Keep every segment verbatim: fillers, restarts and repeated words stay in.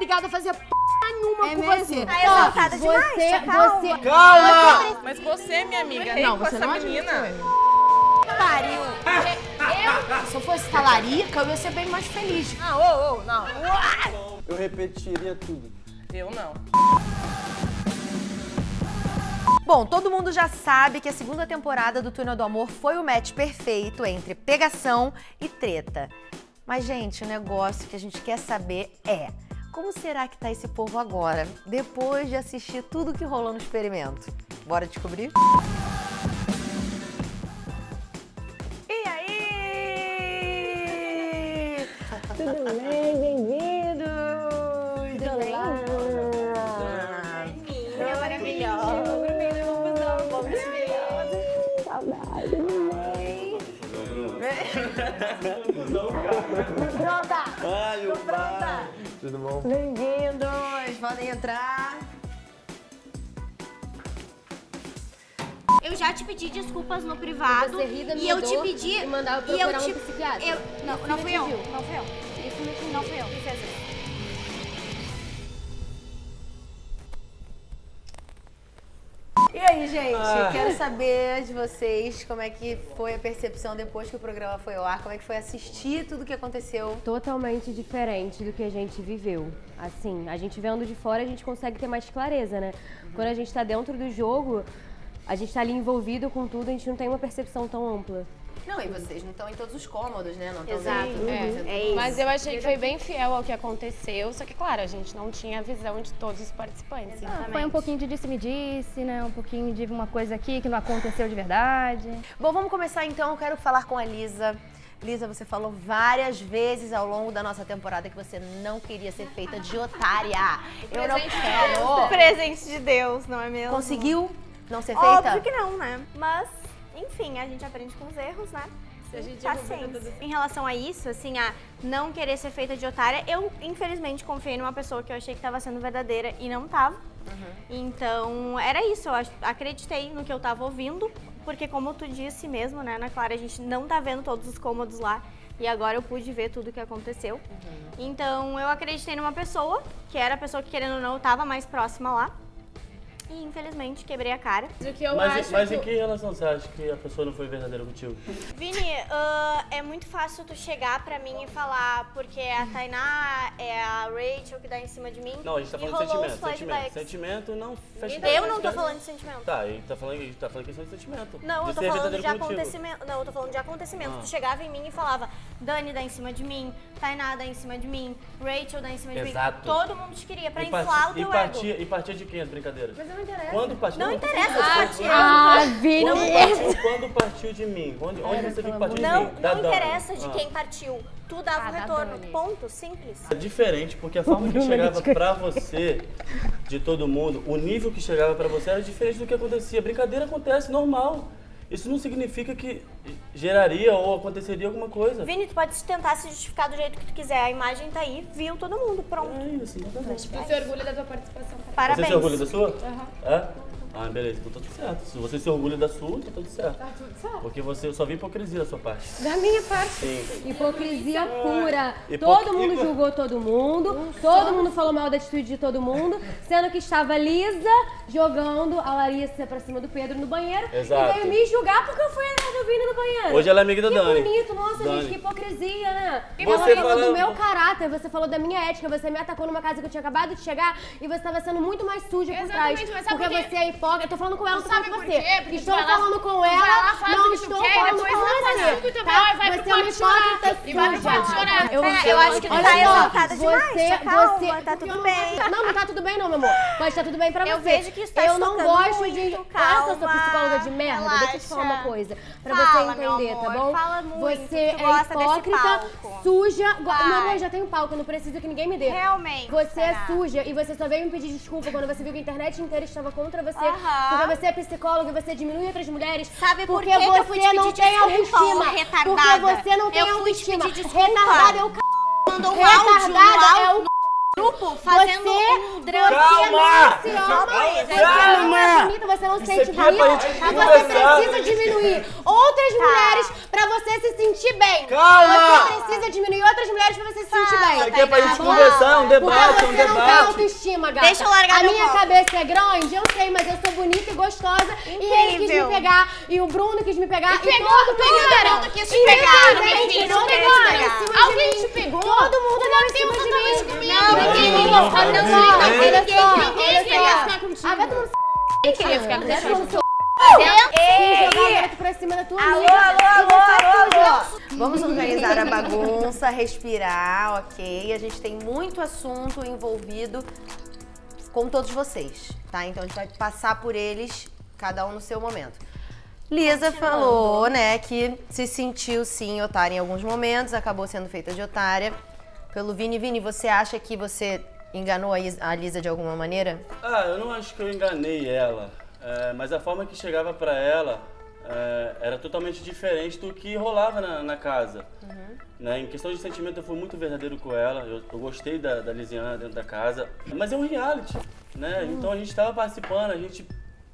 obrigada a fazer p nenhuma é com mesmo? você. Tá exaltada demais, você, calma. você... Calma! Mas você, minha amiga, Não, com você essa não menina. Pariu. Eu, se eu fosse talarica, eu ia ser bem mais feliz. Ah, ô, ô, não. Eu repetiria tudo. Eu não. Bom, todo mundo já sabe que a segunda temporada do Túnel do Amor foi o match perfeito entre pegação e treta. Mas, gente, o negócio que a gente quer saber é como será que tá esse povo agora, depois de assistir tudo que rolou no experimento? Bora descobrir? E aí? Tudo bem? Bem-vindos! Tudo bem? É maravilhosa. Saudade, mãe. Pronta! Ai, o pai. Tudo bom? Bem-vindos! Podem entrar. Eu já te pedi desculpas no privado. Você ri da e minha eu te dor pedi. e mandava e eu procurar te, um psiquiatra. Eu, não, Isso não me fui eu. atingiu. Não fui eu. Isso me atingiu. Não fui eu que fez isso. E aí, gente? Ah. Quero saber de vocês como é que foi a percepção depois que o programa foi ao ar, como é que foi assistir tudo o que aconteceu. Totalmente diferente do que a gente viveu. Assim, a gente vendo de fora, a gente consegue ter mais clareza, né? Uhum. Quando a gente tá dentro do jogo, a gente tá ali envolvido com tudo, a gente não tem uma percepção tão ampla. Não, e vocês não estão em todos os cômodos, né? Não estão Exato. dentro, É, é, é isso. Mas eu achei que foi bem fiel ao que aconteceu, só que, claro, a gente não tinha a visão de todos os participantes. Exatamente. Foi um pouquinho de disse-me-disse, né? Um pouquinho de uma coisa aqui que não aconteceu de verdade. Bom, vamos começar então. Eu quero falar com a Lisa. Lisa, você falou várias vezes ao longo da nossa temporada que você não queria ser feita de otária. Eu não quero. Presente de Deus, não é mesmo? Conseguiu não ser feita? Óbvio que não, né? Mas, enfim, a gente aprende com os erros, né? Se a gente Paciência. Em relação a isso, assim, a não querer ser feita de otária, eu, infelizmente, confiei numa pessoa que eu achei que estava sendo verdadeira e não estava. Uhum. Então, era isso. Eu acreditei no que eu estava ouvindo, porque como tu disse mesmo, né, Ana Clara, a gente não tá vendo todos os cômodos lá. E agora eu pude ver tudo o que aconteceu. Uhum. Então, eu acreditei numa pessoa, que era a pessoa que, querendo ou não, estava mais próxima lá. E, infelizmente, quebrei a cara. O que eu Mas, acho mas que... em que relação você acha que a pessoa não foi verdadeira contigo? Vini, uh, é muito fácil tu chegar pra mim e falar porque é a Tainá, é a Rachel que dá em cima de mim. Não, a gente tá e falando de rolou sentimento. os flashbacks. Sentimento. Sentimento não fecha. Eu não tô falando de sentimento. Tá, ele tá falando, a gente tá falando questão de sentimento. Não, de eu tô ser falando verdadeiro de contigo. acontecimento. Não, eu tô falando de acontecimento. Ah. Tu chegava em mim e falava, Dani dá em cima de mim, Tainá dá em cima de mim, Rachel dá em cima de Exato. mim. Todo mundo te queria pra E inflar partia, o teu e ego. partia, e partia de quem as brincadeiras? Mas não interessa. Quando partiu? Não interessa, Ah, partiu. Ah, Vini. Quando partiu, quando partiu de mim? Onde, onde você viu que partiu de Não, mim? Da não Dani. interessa de Ah. quem partiu. Tu dava Ah, o da retorno. Dani. Ponto, simples. É diferente, porque a forma que chegava pra você, de todo mundo, o nível que chegava pra você era diferente do que acontecia. Brincadeira acontece, normal. Isso não significa que geraria ou aconteceria alguma coisa. Vini, tu pode tentar se justificar do jeito que tu quiser. A imagem tá aí, viu todo mundo, pronto. É isso, tá bom. Tu se orgulha da tua participação. Parabéns. Você se orgulha da sua? Aham. É? Ah, beleza, então tá tudo certo. Se você se orgulha da sua, tá tudo certo. Tá tudo certo. Porque você, eu só vi hipocrisia da sua parte. Da minha parte. Sim. Hipocrisia pura. Hipo- Todo mundo hipo- julgou todo mundo, todo mundo falou mal da atitude de todo mundo, sendo que estava Lisa jogando a Larissa pra cima do Pedro no banheiro Exato. e veio me julgar porque eu fui atrás do Vini no banheiro. Hoje ela é amiga da que Dani. bonito, nossa, Dani. gente, que hipocrisia, né? Você Você falou fala- do meu caráter, você falou da minha ética, você me atacou numa casa que eu tinha acabado de chegar e você estava sendo muito mais suja por trás. Exatamente, mas sabe Porque por quê? você é hipócrita. Eu tô falando com ela, não tô Sabe falando com por você. quê? Porque Estou tu vai lá- falando com tu vai lá, ela, faz não o que tu estou quer, falando depois com tu faz você. tudo também, Tá? vai pro Você é uma quarto chorar. hipócrita E vai pro quarto suja. chorar. Eu, Pera, eu acho que tu olha tá só, exaltada demais, você, calma, você, tá porque tudo eu não bem. gosto- Não, não tá tudo bem não, meu amor. Pode estar tudo bem pra Eu você. vejo que isso tá Eu não estocando gosto muito, de... calma, Essa sua psicóloga de merda, deixa eu te falar uma relaxa. coisa. Pra Fala, você meu entender, amor, tá bom? fala muito, Você tu é gosta desse hipócrita, palco. suja. Go- Vai. Meu amor, já tem palco, eu não preciso que ninguém me dê. Realmente, Você é será? suja e você só veio me pedir desculpa quando você viu que a internet inteira estava contra você. Aham. Porque você é psicóloga e você diminui outras mulheres. Sabe por porque que que você eu fui te não pedir tem desculpa, autoestima. ô retardada? Porque você não tem Eu fui te autoestima. pedir desculpa. Retardada é o c... Mandou um áudio, um Retardada é áudio. o grupo fazendo um drama. Calma! Você Calma! não é bonita, você não Isso sente aqui é pra bonita, gente você conversar. precisa diminuir outras mulheres pra você se sentir bem. Calma! Você precisa diminuir outras mulheres pra você se sentir bem. Isso aqui é pra gente Tá conversar, é um Porque debate, é um você não tem debate. autoestima, gata. Deixa eu largar A meu minha copo. cabeça é grande, eu sei, mas eu sou bonita e gostosa. E ele quis Incrível. me pegar, e o Bruno quis me pegar. E, pegou, todo todo mundo mundo quis te pegar, minha gente, filha, todo não quer mundo te deu pegar. em cima de Alguém mim. te pegou? Todo mundo deu em cima de mim. Não, ninguém me não, envolveu. não, Não, não, não, não, ninguém Olha queria só, ficar olha contigo. só. contigo. Ah, vai tomar no c***. Ninguém queria ficar Deixa eu contigo. Ei, jogar gato pra cima da tua Alô, amiga. alô, alô, alô, alô. Vamos organizar a bagunça, respirar, ok? A gente tem muito assunto envolvido com todos vocês, tá? Então a gente vai passar por eles, cada um no seu momento. Lisa falou, né, que se sentiu sim otária em alguns momentos, acabou sendo feita de otária pelo Vini. Vini, você acha que você enganou a Is- a Lisa de alguma maneira? Ah, eu não acho que eu enganei ela, é, mas a forma que chegava pra ela é, era totalmente diferente do que rolava na, na casa. Né? Em questão de sentimento, eu fui muito verdadeiro com ela, eu, eu gostei da, da Lisiana dentro da casa, mas é um reality, né? Então a gente estava participando, a gente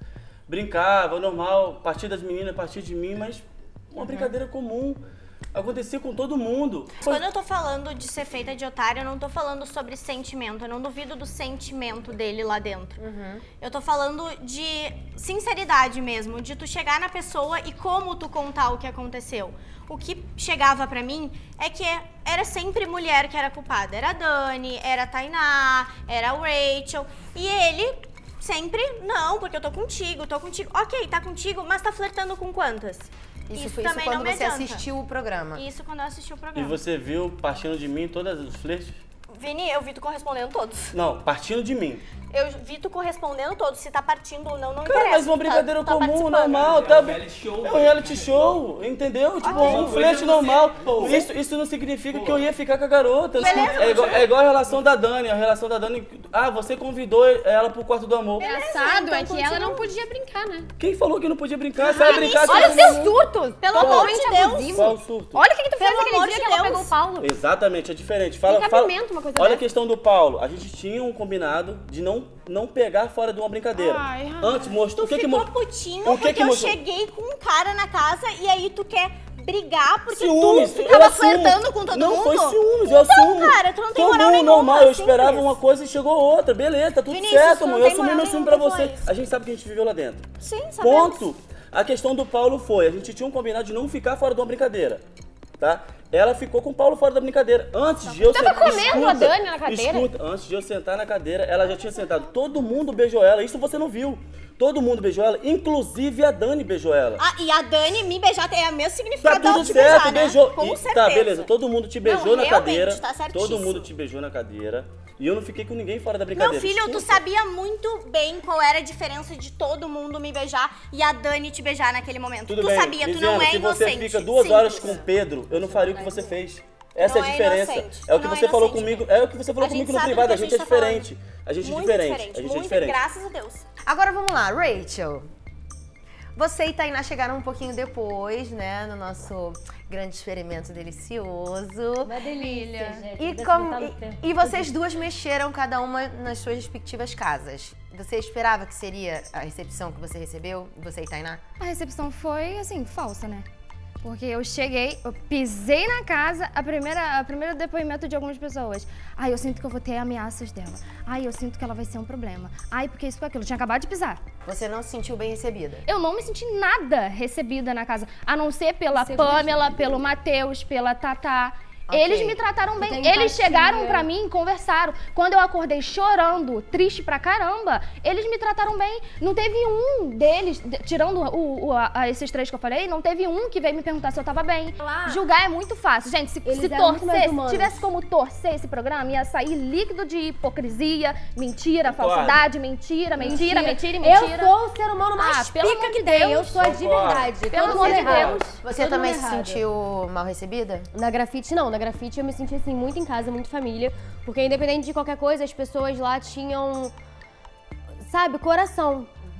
brincava, normal, partir das meninas, partir de mim, mas uma brincadeira comum. Acontecia com todo mundo. Quando eu tô falando de ser feita de otário, eu não tô falando sobre sentimento. Eu não duvido do sentimento dele lá dentro. Eu tô falando de sinceridade mesmo, de tu chegar na pessoa e como tu contar o que aconteceu. O que chegava pra mim é que era sempre mulher que era culpada. Era a Dani, era a Tainá, era o Rachel. E ele sempre, não, porque eu tô contigo, tô contigo. Ok, tá contigo, mas tá flertando com quantas? Isso, Isso foi isso também quando não me você adianta. assistiu o programa. Isso quando eu assisti o E programa. você viu, partindo de mim, todos os flertes? Vini, eu vi tu correspondendo todos. Não, partindo de mim. Eu vi tu correspondendo todos. Se tá partindo ou não, não Cara, interessa. mas uma Tu tá- brincadeira tu tá comum, participando. normal, tá? É um reality show, entendeu? Tipo, um flerte normal. Isso, isso não significa que eu ia ficar com a garota. É igual, é igual a relação da Dani. A relação da Dani. Ah, você convidou ela pro quarto do amor. Engraçado é que ela não podia brincar, né? Quem falou que não podia brincar? Você vai brincar com olha todo os seus mundo. surtos! Pelo amor de Deus! Qual o surto? Olha o que, que tu fez Pelo aquele amor dia de que ela Deus. pegou o Paulo. Exatamente, é diferente. Fala, Tem fala. cabimento uma coisa Olha a dessa. questão do Paulo. A gente tinha um combinado de não, não pegar fora de uma brincadeira. Ai, Antes mostrou. Tu O que que ficou mostrou? putinho O que porque que eu mostrou? cheguei com um cara na casa e aí tu quer brigar porque Ciúmes, tu eu tava assumo. flertando com todo não, mundo? Não, foi ciúmes, eu Então, assumo. cara, tu não tem Comum, moral nenhuma, normal, eu simples. esperava uma coisa e chegou outra. Beleza, tá tudo Vinícius, certo, tu não amor. Eu tem assumi moral meu ciúme pra nenhuma você. depois. A gente sabe que a gente viveu lá dentro. Sim, sabemos. Ponto. A questão do Paulo foi, a gente tinha um combinado de não ficar fora de uma brincadeira, tá? Ela ficou com o Paulo fora da brincadeira. Antes de eu Tava sentar... comendo a Dani na cadeira? Escuta, antes de eu sentar na cadeira, ela já tinha sentado. Todo mundo beijou ela, isso você não viu. Todo mundo beijou ela, inclusive a Dani beijou ela. Ah, e a Dani me beijar tem o mesmo Tá significado dela tudo te certo, beijar, né? beijou. Com E- certeza. Tá, beleza, todo mundo te beijou Não, na realmente, cadeira. tá certíssimo. Todo mundo te beijou na cadeira. E eu não fiquei com ninguém fora da brincadeira. Meu filho, tu Escuta. sabia muito bem qual era a diferença de todo mundo me beijar e a Dani te beijar naquele momento. Tudo tu bem, sabia, tu Lisiana, não é se você inocente. fica duas Simples. horas com o Pedro, eu não faria o que você fez. Essa Não é a é diferença. inocente, É o que não é você falou inocente. comigo. É o que você falou A gente comigo no sabe do privado. que A a gente gente é tá falando. diferente. A gente é Muito diferente. diferente, A gente é muito, diferente. graças a Deus. Agora vamos lá, Rachel. Você e Tainá chegaram um pouquinho depois, né, no nosso grande experimento delicioso. Uma delícia, gente. E, como- e- e vocês duas mexeram cada uma nas suas respectivas casas. Você esperava que seria a recepção que você recebeu, você e Tainá? A recepção foi, assim, falsa, né? Porque eu cheguei, eu pisei na casa, a primeira, a primeiro depoimento de algumas pessoas. Ai, eu sinto que eu vou ter ameaças dela. Ai, eu sinto que ela vai ser um problema. Ai, porque isso, porque aquilo. Eu tinha acabado de pisar. Você não se sentiu bem recebida? Eu não me senti nada recebida na casa, a não ser pela Pamela, pelo Matheus, pela Tatá. Ok. Eles me trataram bem. tem Eles empatia. chegaram pra mim, conversaram. Quando eu acordei chorando, triste pra caramba, eles me trataram bem. Não teve um deles, de- tirando o, o- a- a- esses três que eu falei, não teve um que veio me perguntar se eu tava bem. Julgar é muito fácil. Gente, se, Eles se eram muito mais torcer, se humanos. tivesse como torcer esse programa, ia sair líquido de hipocrisia, mentira, Concordo. falsidade, mentira, mentira, mentira, e Eu mentira. sou o ser humano mais Ah, pelo pica amor que de tem. Deus. Eu sou a de Concordo. verdade. Pelo Todo amor mundo de errado. Deus. Você Todo também mundo se errado. sentiu mal recebida? Na grafite, não. Na grafite eu me senti, assim, muito em casa, muito família. Porque independente de qualquer coisa, as pessoas lá tinham, sabe, coração.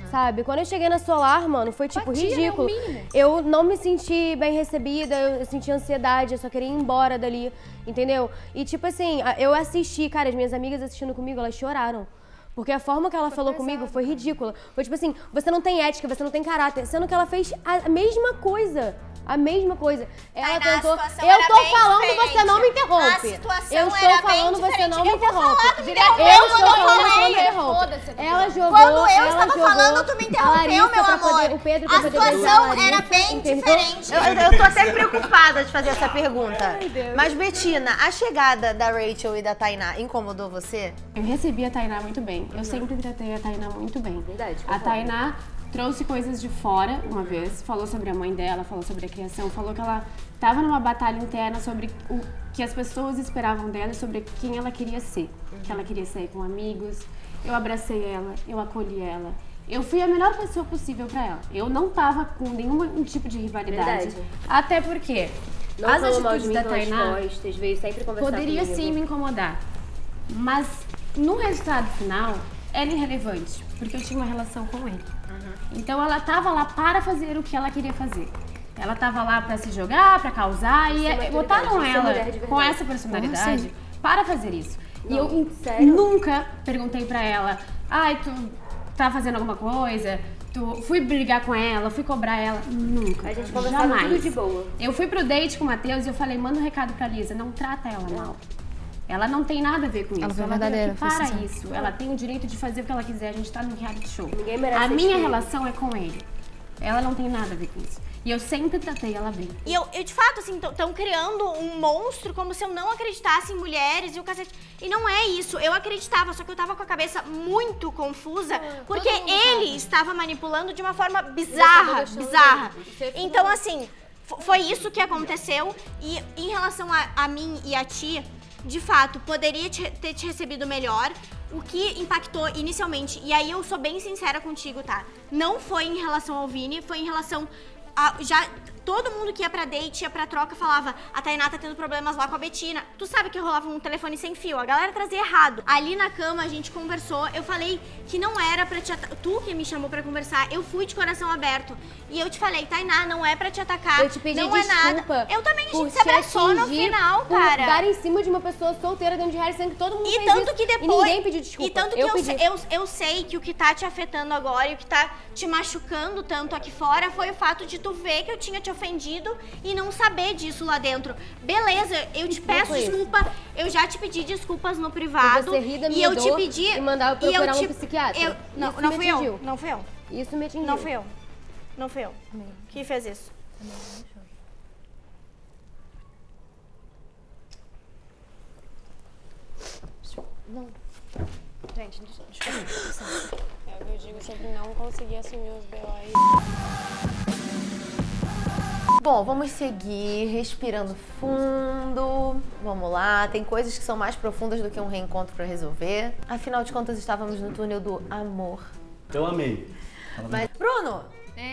sabe? Quando eu cheguei na Solar, mano, foi tipo Empatia, né? ridículo. O mínimo. Eu não me senti bem recebida, eu senti ansiedade, eu só queria ir embora dali, entendeu? E tipo assim, a- eu assisti, cara, as minhas amigas assistindo comigo, elas choraram. Porque a forma que ela falou comigo foi ridícula. Foi tipo assim, você não tem ética, você não tem caráter, sendo que ela fez a mesma coisa. A mesma coisa. Ela Tainá, a tentou. situação Eu era tô bem falando, diferente. você não me interrompe. A situação eu estou era bem falando, você diferente. não me Eu vou interrompe. falar, tu me Eu interrompeu estou quando eu falando, você não me falei. interrompe. Ela jogou. Quando eu ela estava jogou falando, tu me a interrompeu, Larissa meu pra amor. poder- o Pedro pra A poder beijar situação Larissa, era bem entendeu? diferente. Eu, eu tô até preocupada de fazer essa pergunta. Mas, Betina, a chegada da Rachel e da Tainá incomodou você? Eu recebi a Tainá muito bem. Eu sempre tratei a Tainá muito bem. Verdade, A Tainá trouxe coisas de fora uma vez, falou sobre a mãe dela, falou sobre a criação, falou que ela estava numa batalha interna sobre o que as pessoas esperavam dela e sobre quem ela queria ser. Que ela queria sair com amigos. Eu abracei ela, eu acolhi ela. Eu fui a melhor pessoa possível pra ela. Eu não tava com nenhum tipo de rivalidade. Verdade. Até porque Não as falou mal de atitudes mim da pelas Tainá costas, veio sempre conversar poderia comigo. sim me incomodar. Mas no resultado final, era irrelevante, porque eu tinha uma relação com ele. Então ela tava lá para fazer o que ela queria fazer. Ela tava lá para se jogar, para causar, e é botaram maturidade, isso é mulher de ela verdade. com essa personalidade para fazer isso. E Não, eu sério? nunca perguntei pra ela, ai, tu tá fazendo alguma coisa? Tu fui brigar com ela, fui cobrar ela. Nunca. A gente conversava Jamais. tudo de boa. Eu fui pro date com o Matheus e eu falei, manda um recado pra Lisa, não trata ela mal. Ela não tem nada a ver com isso. Ela foi veio verdadeira, aqui foi para sincera. isso. Ela tem o direito de fazer o que ela quiser. A gente tá num reality show. Ninguém merece A ser minha excluído. relação é com ele. Ela não tem nada a ver com isso. E eu sempre tratei ela bem. E eu, eu, de fato, assim, estão criando um monstro como se eu não acreditasse em mulheres e o cacete. E não é isso. Eu acreditava, só que eu tava com a cabeça muito confusa, porque ele estava manipulando de uma forma bizarra, bizarra. Então, assim, fo- foi isso que aconteceu. E em relação a, a mim e a ti, de fato, poderia te- ter te recebido melhor. O que impactou inicialmente, e aí eu sou bem sincera contigo, tá? Não foi em relação ao Vini, foi em relação a, já todo mundo que ia pra date, ia pra troca, falava a Tainá tá tendo problemas lá com a Betina. Tu sabe que rolava um telefone sem fio, a galera trazia errado. Ali na cama a gente conversou, eu falei que não era pra te atacar. Tu que me chamou pra conversar, eu fui de coração aberto. E eu te falei, Tainá, não é pra te atacar, Eu te pedi não é desculpa. nada. Eu também, a por gente se te abraçou no atingir, final, por cara. dar em cima de uma pessoa solteira dentro de reality, sendo que todo mundo E fez tanto isso. que depois. E ninguém pediu desculpa. E tanto que eu, eu, pedi. sei- eu, eu sei que o que tá te afetando agora e o que tá te machucando tanto aqui fora foi o fato de tu ver que eu tinha te ofendido e não saber disso lá dentro. Beleza, eu te peço foi isso? desculpa. Eu já te pedi desculpas no privado. você rir da e minha eu te dor pedi. e mandar eu e eu procurar um te- psiquiatra? eu- não, Isso não me fui eu. atingiu. Não fui eu. Isso me atingiu. Não fui eu. Não fui eu. Que fez isso. Gente, desculpa. É o que eu digo sobre não conseguir assumir os B O aí. Bom, vamos seguir respirando fundo. Vamos lá, tem coisas que são mais profundas do que um reencontro pra resolver. Afinal de contas, estávamos no túnel do amor. Eu amei. Mas, Bruno!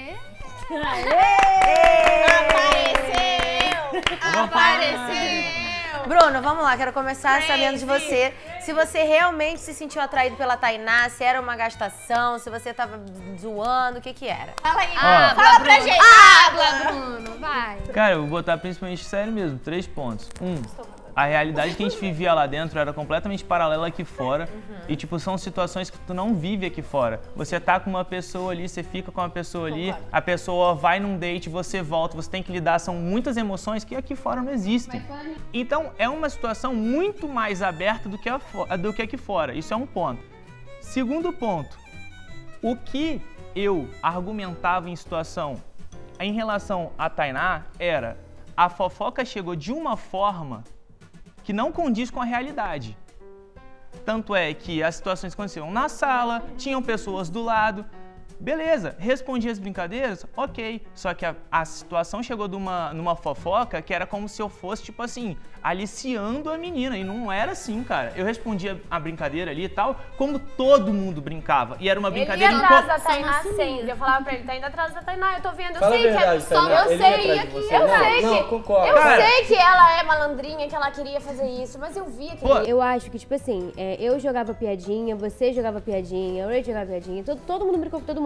Bruno, vamos lá, quero começar sabendo de você. Se você realmente se sentiu atraído pela Tainá, se era uma gastação, se você tava zoando, o que que era? Fala aí. Ah, Fala pra gente. Habla, Bruno, vai. Cara, eu vou botar principalmente sério mesmo, três pontos. Um, a realidade que a gente vivia lá dentro era completamente paralela aqui fora. E, tipo, são situações que tu não vive aqui fora. Você tá com uma pessoa ali, você fica com uma pessoa ali, a pessoa vai num date, você volta, você tem que lidar, são muitas emoções que aqui fora não existem. Então, é uma situação muito mais aberta do que, a fo- do que aqui fora. Isso é um ponto. Segundo ponto, o que eu argumentava em situação em relação a Tainá era a fofoca chegou de uma forma que não condiz com a realidade. Tanto é que as situações aconteciam na sala, tinham pessoas do lado. Beleza, respondi as brincadeiras, ok. Só que a, a situação chegou de uma, numa fofoca que era como se eu fosse, tipo assim, aliciando a menina. E não era assim, cara. Eu respondia a brincadeira ali e tal, como todo mundo brincava. E era uma Ele brincadeira... ia em atrás co- da Tainá sempre. Eu falava pra ele, tá indo atrás da Tainá, eu tô vendo. Eu Fala a sei que verdade, é só. Tainá, Eu ele ia sei atrás de que. você. Eu Não, sei não, que. concordo. Eu Cara. sei que ela é malandrinha, que ela queria fazer isso, mas eu via que. Pô, Eu acho que, tipo assim, é, eu jogava piadinha, você jogava piadinha, o Ray jogava piadinha, todo, todo mundo brincou com todo mundo.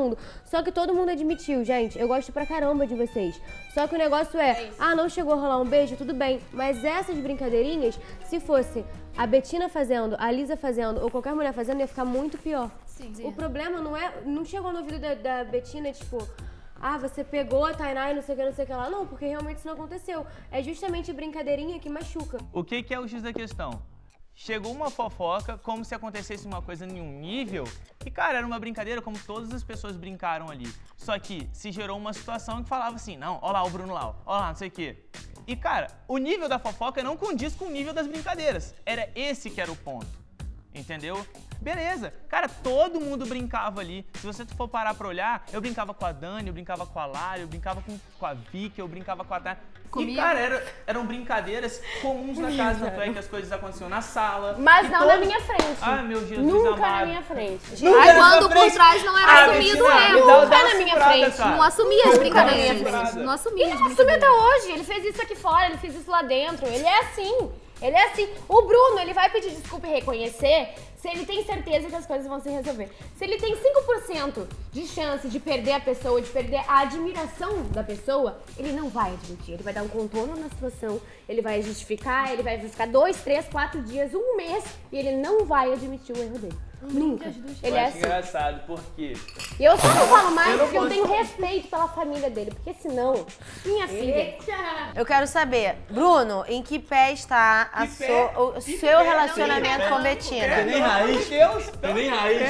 mundo. Só que todo mundo admitiu, gente, eu gosto pra caramba de vocês. Só que o negócio é, ah, não chegou a rolar um beijo, tudo bem. Mas essas brincadeirinhas, se fosse a Betina fazendo, a Lisa fazendo ou qualquer mulher fazendo, ia ficar muito pior. Sim, sim. O problema não é, não chegou no ouvido da, da Betina, tipo, ah, você pegou a Tainá e não sei o que, não sei o que lá. Não, porque realmente isso não aconteceu. É justamente brincadeirinha que machuca. O que, que é o X da questão? Chegou uma fofoca como se acontecesse uma coisa em um nível que, cara, era uma brincadeira como todas as pessoas brincaram ali. Só que se gerou uma situação que falava assim, não, ó lá o Bruno lá, ó lá, não sei o quê. E, cara, o nível da fofoca não condiz com o nível das brincadeiras. Era esse que era o ponto, entendeu? Beleza, cara, todo mundo brincava ali. Se você for parar pra olhar, eu brincava com a Dani, eu brincava com a Lara, eu brincava com, com a Vicky, eu brincava com a Tati. E, cara, era, eram brincadeiras comuns na casa, tanto é que as coisas aconteciam na sala. Mas não todos... na minha frente. Ai, meu Jesus Nunca amado. na minha frente. Aí quando por trás não era Ah, assumido Betina, o me erro. dá- dá Nunca uma na minha segurada, frente. cara. Não assumia as brincadeiras. frente. Não assumia as Ele não assume brincadeiras. até hoje. Ele fez isso aqui fora, ele fez isso lá dentro. Ele é assim. Ele é assim. O Bruno, ele vai pedir desculpa e reconhecer se ele tem certeza que as coisas vão se resolver. Se ele tem cinco por cento de chance de perder a pessoa, de perder a admiração da pessoa, ele não vai admitir. Ele vai dar um contorno na situação, ele vai justificar, ele vai ficar dois, três, quatro dias, um mês, e ele não vai admitir o erro dele. Nunca. Ele Eu é acho assim. engraçado, porque E eu só não falo mais Eu não porque eu posso- tenho respeito pela família dele, porque senão, minha filha... Eu quero saber, Bruno, em que pé está a Que so- pé? o Que seu pé? relacionamento Tem com pé? Betina? Tem nem raiz. Deus, Tem nem raiz.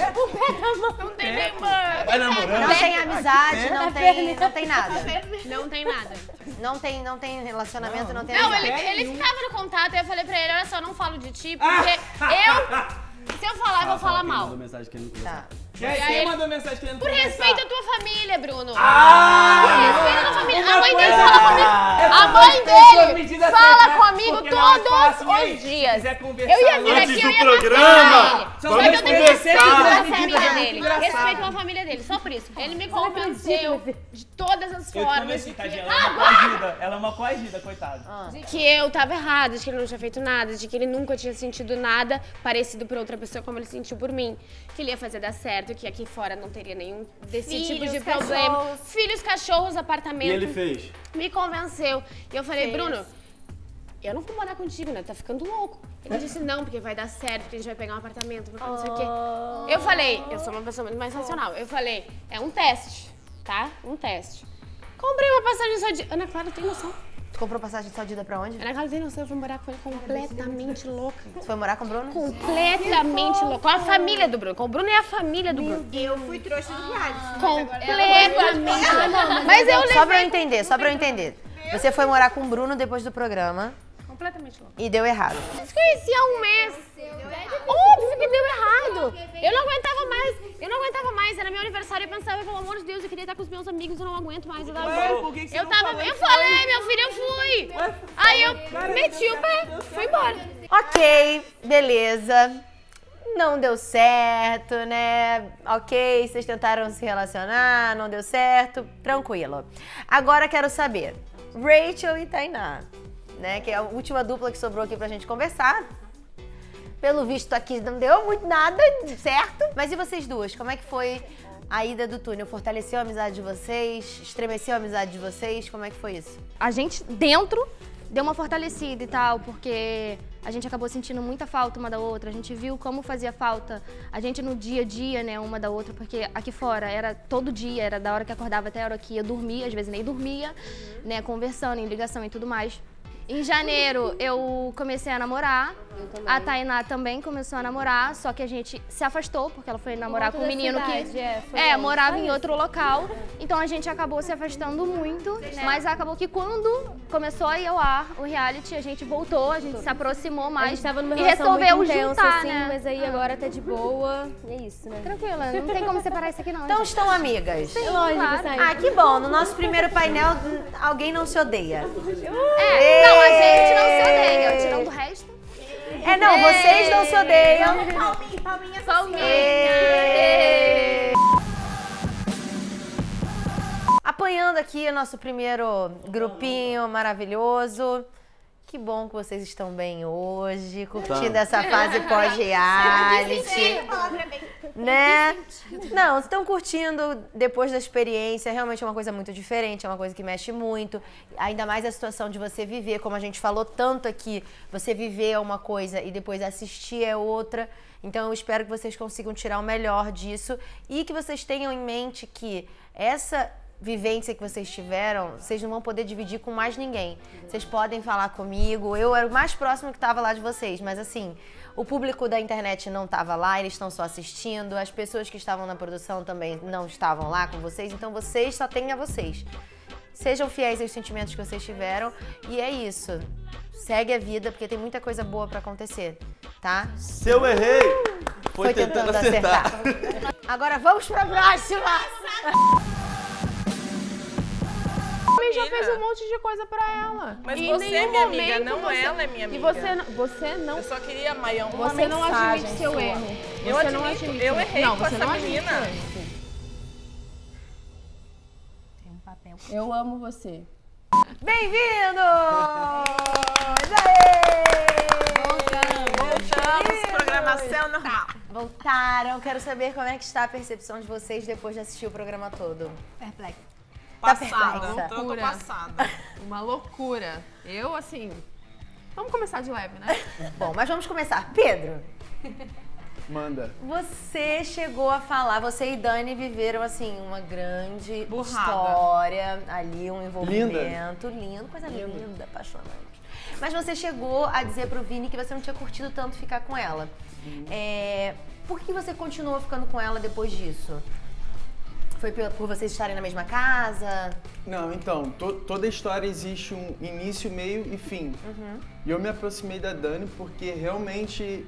Não tem nem mãe. Vai namorando. Não tem amizade, não tem, não tem nada. Não tem nada. Não tem, não tem relacionamento, não tem Não, amizade. ele, ele ficava no contato e eu falei pra ele, olha só, não falo de ti, porque eu... Se eu falar, eu vou falar mal. Mandou mensagem que ele não Tá. Quem, quem mandou mensagem querendo Por conversar? respeito à tua família, Bruno. Ah! Por respeito à tua família. A mãe dele coisa- fala comigo. Essa A mãe foi sua dele medida fala secreta, comigo porque na hora que fala todos assim, "Ei, os se dias. quiser conversar Eu ia vir antes aqui, do eu ia programa, passar ele. Só vamos que eu tenho conversar. respeito pela Medidas família muito dele. engraçadas. Respeito pela família dele, só por isso. Ele me convenceu de todas as Eu formas comecei, de tadinha, que... ela é uma coagida. Ela é uma coagida, coitada. De que eu tava errada, de que ele não tinha feito nada, de que ele nunca tinha sentido nada parecido por outra pessoa como ele sentiu por mim. Que ele ia fazer dar certo, que aqui fora não teria nenhum desse Filhos, tipo de cachorros. problema. Filhos, cachorros, apartamento. E ele fez. Me convenceu. E eu falei, Fez. Bruno, eu não vou morar contigo, né? Tá ficando louco. Ele disse, não, porque vai dar certo, porque a gente vai pegar um apartamento, porque não sei o quê. Eu falei, eu sou uma pessoa muito mais racional. Eu falei, é um teste, tá? Um teste. Comprei uma passagem só de... Ana Clara tem noção. Tu comprou passagem de saudita pra onde? Ana Clara tem noção, eu fui morar com ele completamente louca. Tu foi morar com o Bruno? Completamente louca. Com a família do Bruno. Com o Bruno e a família do Bruno. Eu fui trouxa do reality. Completamente louca. Mas eu Só pra eu levei entender, só pra eu entender. Você foi morar com o Bruno depois do programa completamente louca. e deu errado. Se conhecia há um mês. Óbvio que deu errado. Eu não aguentava mais. Eu não aguentava mais. Era meu aniversário. Eu pensava, pelo amor de Deus, eu queria estar com os meus amigos. Eu não aguento mais. Eu tava. Ué, por que que você eu não tava. falou Eu isso falei, meu filho, eu fui. Aí eu meti o pé. Fui embora. Ok, beleza. Não deu certo, né? Ok, vocês tentaram se relacionar, não deu certo. Tranquilo. Agora quero saber, Rachel e Tainá, né? Que é a última dupla que sobrou aqui pra gente conversar. Pelo visto aqui não deu muito nada certo. Mas e vocês duas? Como é que foi a ida do túnel? Fortaleceu a amizade de vocês? Estremeceu a amizade de vocês? Como é que foi isso? A gente, dentro, deu uma fortalecida e tal, porque a gente acabou sentindo muita falta uma da outra. A gente viu como fazia falta a gente no dia a dia, né, uma da outra, porque aqui fora era todo dia, era da hora que acordava até a hora que ia dormir, às vezes nem dormia, né, conversando em ligação e tudo mais. Em janeiro eu comecei a namorar, a Tainá também começou a namorar, só que a gente se afastou, porque ela foi namorar com um menino que é, foi é, longe, morava só em isso. outro local, então a gente acabou se afastando muito, mas acabou que quando começou a ir ao ar o reality, a gente voltou, a gente se aproximou A mais gente tava numa e relação resolveu muito intensa, juntar, assim, né? mas aí agora tá de boa. E é isso, né? Tranquila, não tem como separar isso aqui não. Então gente. estão amigas? É lógico, claro. sabe? Ah, que bom. No nosso primeiro painel, alguém não se odeia. É, não, a gente não se odeia, tirando o resto. É, não, vocês não se odeiam. Palminha, palminha, Palminha. Ê. Apanhando aqui o nosso primeiro grupinho maravilhoso. Que bom que vocês estão bem hoje, curtindo essa fase pós-reality. né? Não, vocês estão curtindo depois da experiência, realmente é uma coisa muito diferente, é uma coisa que mexe muito, ainda mais a situação de você viver, como a gente falou tanto aqui, você viver é uma coisa e depois assistir é outra. Então eu espero que vocês consigam tirar o melhor disso e que vocês tenham em mente que essa vivência que vocês tiveram, vocês não vão poder dividir com mais ninguém. Vocês podem falar comigo, eu era o mais próximo que estava lá de vocês, mas assim, o público da internet não estava lá, eles estão só assistindo, as pessoas que estavam na produção também não estavam lá com vocês, então vocês só têm a vocês. Sejam fiéis aos sentimentos que vocês tiveram e é isso. Segue a vida, porque tem muita coisa boa pra acontecer, tá? Se eu errei, foi, Foi tentando, tentando acertar. acertar. Agora vamos pra próxima! Ele já fez um monte de coisa pra ela. Mas E em você é nenhum minha amiga, momento não você- ela é minha amiga. E você, não- você não... Eu só queria, Maião, uma Você não mensagem admite seu sua. erro. Eu Você não admito, admite eu seu- errei não, com você essa não admite menina. seu erro. Eu amo você. Bem-vindos! Voltamos, programação normal. Voltaram, quero saber como é que está a percepção de vocês depois de assistir o programa todo. Perplexa. Tá Passada, perplexa. eu tô Loucura. passada. Uma loucura. Eu, assim... Vamos começar de leve, né? Bom, mas vamos começar. Pedro, Manda. você chegou a falar, você e Dani viveram, assim, uma grande Burrada. história ali, um envolvimento lindo, coisa linda, apaixonante. Mas você chegou a dizer pro Vini que você não tinha curtido tanto ficar com ela. É, por que você continuou ficando com ela depois disso? Foi por por vocês estarem na mesma casa? Não, então, to- toda história existe um início, meio e fim. E eu me aproximei da Dani porque realmente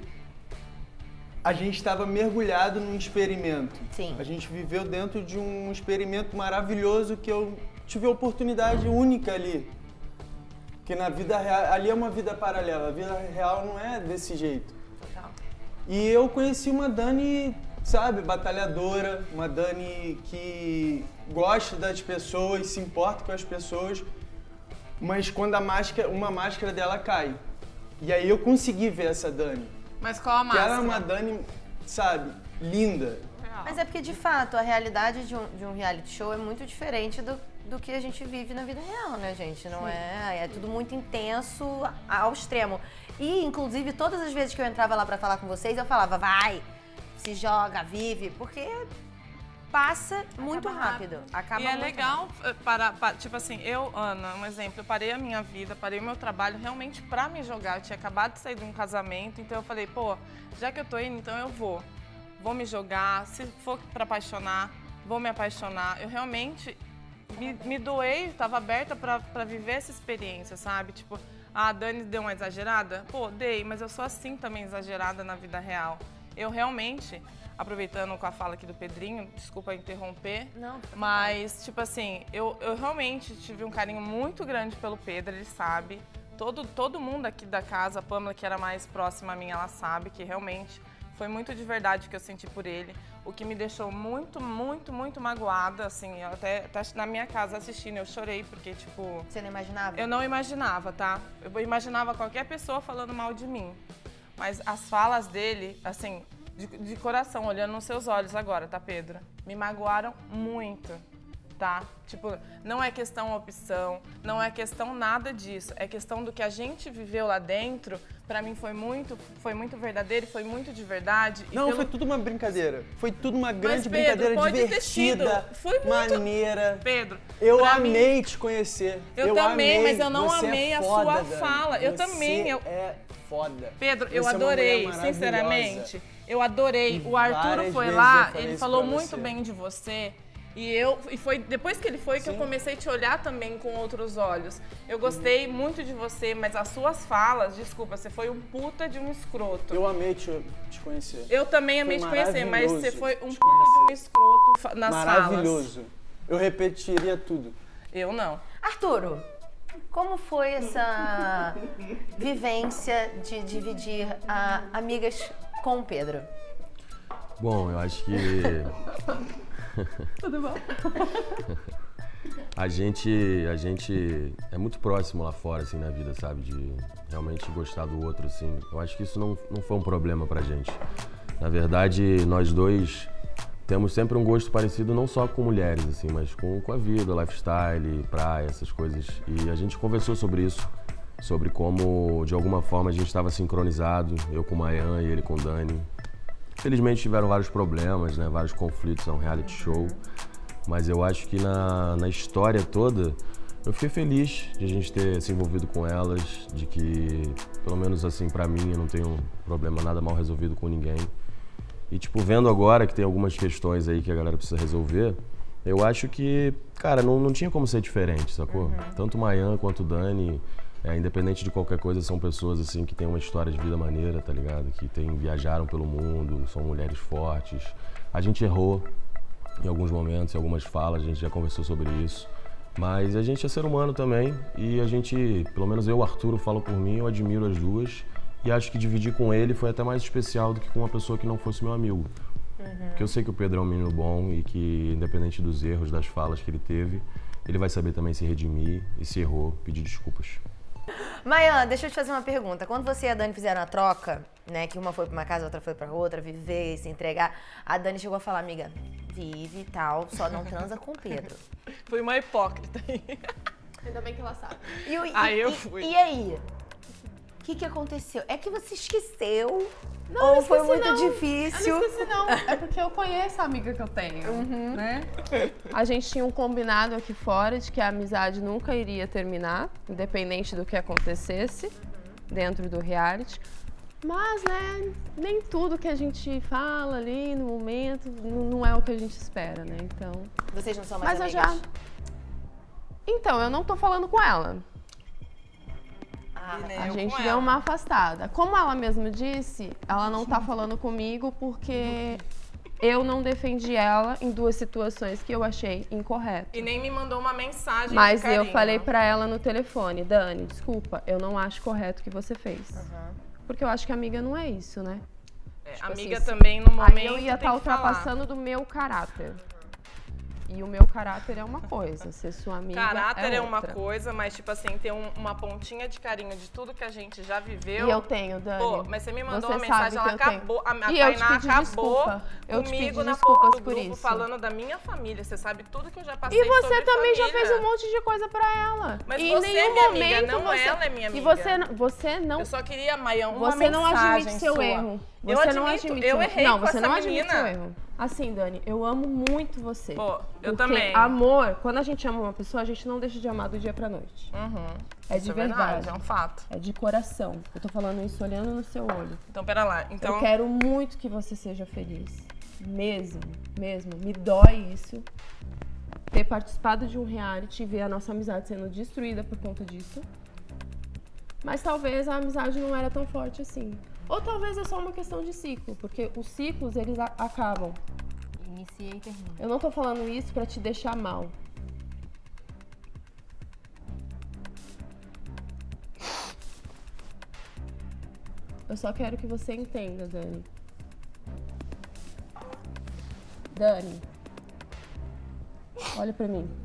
a gente estava mergulhado num experimento. Sim. A gente viveu dentro de um experimento maravilhoso que eu tive a oportunidade única ali. Porque na vida real, ali é uma vida paralela, a vida real não é desse jeito. E eu conheci uma Dani, sabe, batalhadora, uma Dani que gosta das pessoas, se importa com as pessoas, mas quando a máscara, uma máscara dela cai. E aí eu consegui ver essa Dani. Mas qual a Que máscara? ela é uma Dani, sabe, linda. Mas é porque, de fato, a realidade de um, de um reality show é muito diferente do, do que a gente vive na vida real, né, gente? Não é? É tudo muito intenso ao extremo. E, inclusive, todas as vezes que eu entrava lá pra falar com vocês, eu falava, vai, se joga, vive, porque passa muito rápido. Acaba E é muito legal eh, parar, pa- tipo assim, eu, Ana, um exemplo, eu parei a minha vida, parei o meu trabalho realmente pra me jogar. Eu tinha acabado de sair de um casamento, então eu falei, pô, já que eu tô indo, então eu vou. Vou me jogar, se for pra apaixonar, vou me apaixonar. Eu realmente me, me doei, tava aberta pra, pra viver essa experiência, sabe? Tipo, ah, a Dani deu uma exagerada? Pô, dei, mas eu sou assim também exagerada na vida real. Eu realmente, aproveitando com a fala aqui do Pedrinho, desculpa interromper, Não, fica à mas, tipo assim, eu, eu realmente tive um carinho muito grande pelo Pedro, ele sabe. Todo, todo mundo aqui da casa, a Pâmela, que era mais próxima a mim, ela sabe que realmente foi muito de verdade o que eu senti por ele. O que me deixou muito, muito, muito magoada, assim, eu até, até na minha casa assistindo, eu chorei, porque, tipo... Você não imaginava? Eu não imaginava, tá? Eu imaginava qualquer pessoa falando mal de mim. Mas as falas dele, assim, de, de coração, olhando nos seus olhos agora, tá, Pedro? Me magoaram muito, tá? Tipo, não é questão opção, não é questão nada disso. É questão do que a gente viveu lá dentro. Pra mim foi muito, foi muito verdadeiro, foi muito de verdade. E Não, pelo- foi tudo uma brincadeira. Foi tudo uma grande Pedro, brincadeira pode ter divertida, sido. Foi muito- maneira. Pedro, Eu pra amei mim- te conhecer. Eu também, amei. mas eu não Você é amei a foda, sua Dani. fala. Eu Você também, eu- é foda. Pedro, eu Você é uma adorei, mulher maravilhosa. sinceramente. Eu adorei. E O Arturo várias foi vezes lá, eu falei ele isso falou pra muito você. bem de você. E eu e foi depois que ele foi que eu comecei a te olhar também com outros olhos. Eu gostei muito de você, mas as suas falas, desculpa, você foi um puta de um escroto. Eu amei te, te conhecer. Eu também amei Foi te conhecer, mas você maravilhoso foi um te puta de um conhecer. escroto fa- nas falas. Maravilhoso. Eu repetiria tudo. Eu não. Arturo, como foi essa vivência de dividir ah, amigas com o Pedro? Bom, eu acho que Tudo bom? a gente, a gente é muito próximo lá fora, assim, na vida, sabe? De realmente gostar do outro, assim. Eu acho que isso não, não foi um problema pra gente. Na verdade, nós dois temos sempre um gosto parecido, não só com mulheres, assim, mas com, com a vida, lifestyle, praia, essas coisas. E a gente conversou sobre isso, sobre como, de alguma forma, a gente estava sincronizado, eu com o Mayan e ele com o Dani. Felizmente tiveram vários problemas, né, vários conflitos, é um reality show. Mas eu acho que na, na história toda, eu fiquei feliz de a gente ter se envolvido com elas, de que, pelo menos assim, pra mim, eu não tenho um problema nada mal resolvido com ninguém. E, tipo, vendo agora que tem algumas questões aí que a galera precisa resolver, eu acho que, cara, não, não tinha como ser diferente, sacou? Uhum. Tanto o Mayan quanto o Dani, é, independente de qualquer coisa, são pessoas, assim, que têm uma história de vida maneira, tá ligado? Que tem, viajaram pelo mundo, são mulheres fortes. A gente errou em alguns momentos, em algumas falas, a gente já conversou sobre isso. Mas a gente é ser humano também e a gente, pelo menos eu, Arturo, falo por mim, eu admiro as duas e acho que dividir com ele foi até mais especial do que com uma pessoa que não fosse meu amigo. Uhum. Porque eu sei que o Pedro é um menino bom e que, independente dos erros, das falas que ele teve, ele vai saber também se redimir e, se errou, pedir desculpas. Mayan, deixa eu te fazer uma pergunta. Quando você e a Dani fizeram a troca, né, que uma foi pra uma casa, a outra foi pra outra, viver e se entregar, a Dani chegou a falar, amiga, vive e tal, só não transa com o Pedro. Fui uma hipócrita. Ainda bem que ela sabe. E, e, aí eu e, fui. E aí? O que que aconteceu? É que você esqueceu? Não, ou foi esqueci, muito não. difícil? Eu não esqueci, não. É porque eu conheço a amiga que eu tenho, uhum. né? A gente tinha um combinado aqui fora de que a amizade nunca iria terminar, independente do que acontecesse dentro do reality. Mas, né, nem tudo que a gente fala ali no momento não é o que a gente espera, né? Então... Vocês não são mais Mas amigas? eu já... Então, eu não tô falando com ela. Ah, a gente deu uma afastada. Como ela mesma disse, ela não tá falando comigo porque eu não defendi ela em duas situações que eu achei incorretas. E nem me mandou uma mensagem Mas de carinho. eu falei pra ela no telefone, Dani, desculpa, eu não acho correto o que você fez. Uhum. Porque eu acho que amiga não é isso, né? É, tipo amiga assim, também no momento aí eu ia estar tá ultrapassando do meu caráter. E o meu caráter é uma coisa, ser sua amiga Caráter é, é uma outra. coisa, mas tipo assim, ter um, uma pontinha de carinho de tudo que a gente já viveu. E eu tenho, Dani. Pô, mas você me mandou Você uma mensagem, sabe ela que eu acabou, a, a e Tainá eu te pedi acabou desculpa. Eu te comigo pedi na porra desculpas do por grupo isso. falando da minha família. Você sabe tudo que eu já passei E você sobre também já família. fez um monte de coisa pra ela. Mas e você em nenhum é minha momento amiga, não você... ela é minha amiga. E você, não- você não... Eu só queria, Maia, uma Você não mensagem admite seu sua. erro. Eu Você admito, não admite eu seu errei Não, com você essa não admite menina. seu erro. Assim, Dani, eu amo muito você. Pô, eu porque também. amor, quando a gente ama uma pessoa, a gente não deixa de amar do dia pra noite. Uhum. É Isso de é verdade. É um fato. É de coração. Eu tô falando isso olhando no seu olho. Então, pera lá. Então... Eu quero muito que você seja feliz. Mesmo, mesmo. Me dói isso. Ter participado de um reality e ver a nossa amizade sendo destruída por conta disso. Mas talvez a amizade não era tão forte assim. Ou talvez é só uma questão de ciclo, porque os ciclos, eles a- acabam. Inicia e termina. Eu não tô falando isso pra te deixar mal. Eu só quero que você entenda, Dani. Dani, olha pra mim.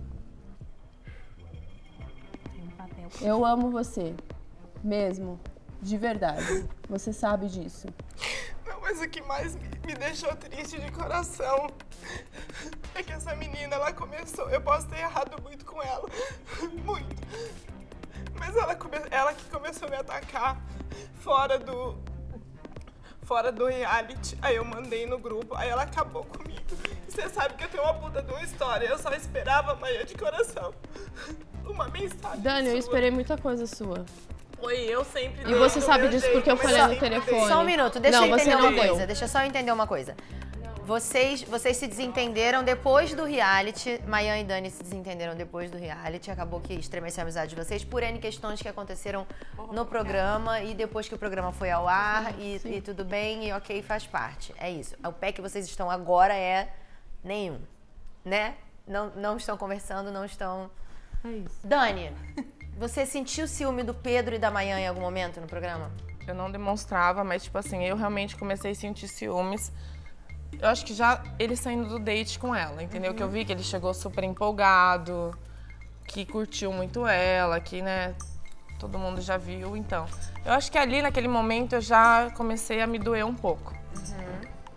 Tem um papel. Eu amo você, mesmo, de verdade. Você sabe disso. Não, mas o que mais me, me deixou triste de coração é que essa menina, ela começou... Eu posso ter errado muito com ela, muito. Mas ela, come, ela que começou a me atacar fora do... Fora do reality. Aí eu mandei no grupo, aí ela acabou comigo. E você sabe que eu tenho uma puta de uma história. Eu só esperava, Maia, de coração, uma mensagem Dani, eu sua. esperei muita coisa sua. Foi eu sempre E dei você do sabe meu disso jeito, porque eu mas falei no sempre telefone. dei. Só um minuto, deixa Não, eu entender você uma não deu. coisa. Deixa eu só entender uma coisa. Vocês, vocês se desentenderam depois do reality. Mayan e Dani se desentenderam depois do reality. Acabou que estremeceu a amizade de vocês por N questões que aconteceram no programa e depois que o programa foi ao ar e, e tudo bem e ok, faz parte. É isso. O pé que vocês estão agora é nenhum, né? Não, não estão conversando, não estão... É isso. Dani, você sentiu ciúme do Pedro e da Mayan em algum momento no programa? Eu não demonstrava, mas tipo assim, eu realmente comecei a sentir ciúmes. Eu acho que já ele saindo do date com ela, entendeu? Uhum. Que eu vi que ele chegou super empolgado, que curtiu muito ela, que, né, todo mundo já viu, então. Eu acho que ali, naquele momento, eu já comecei a me doer um pouco. Uhum.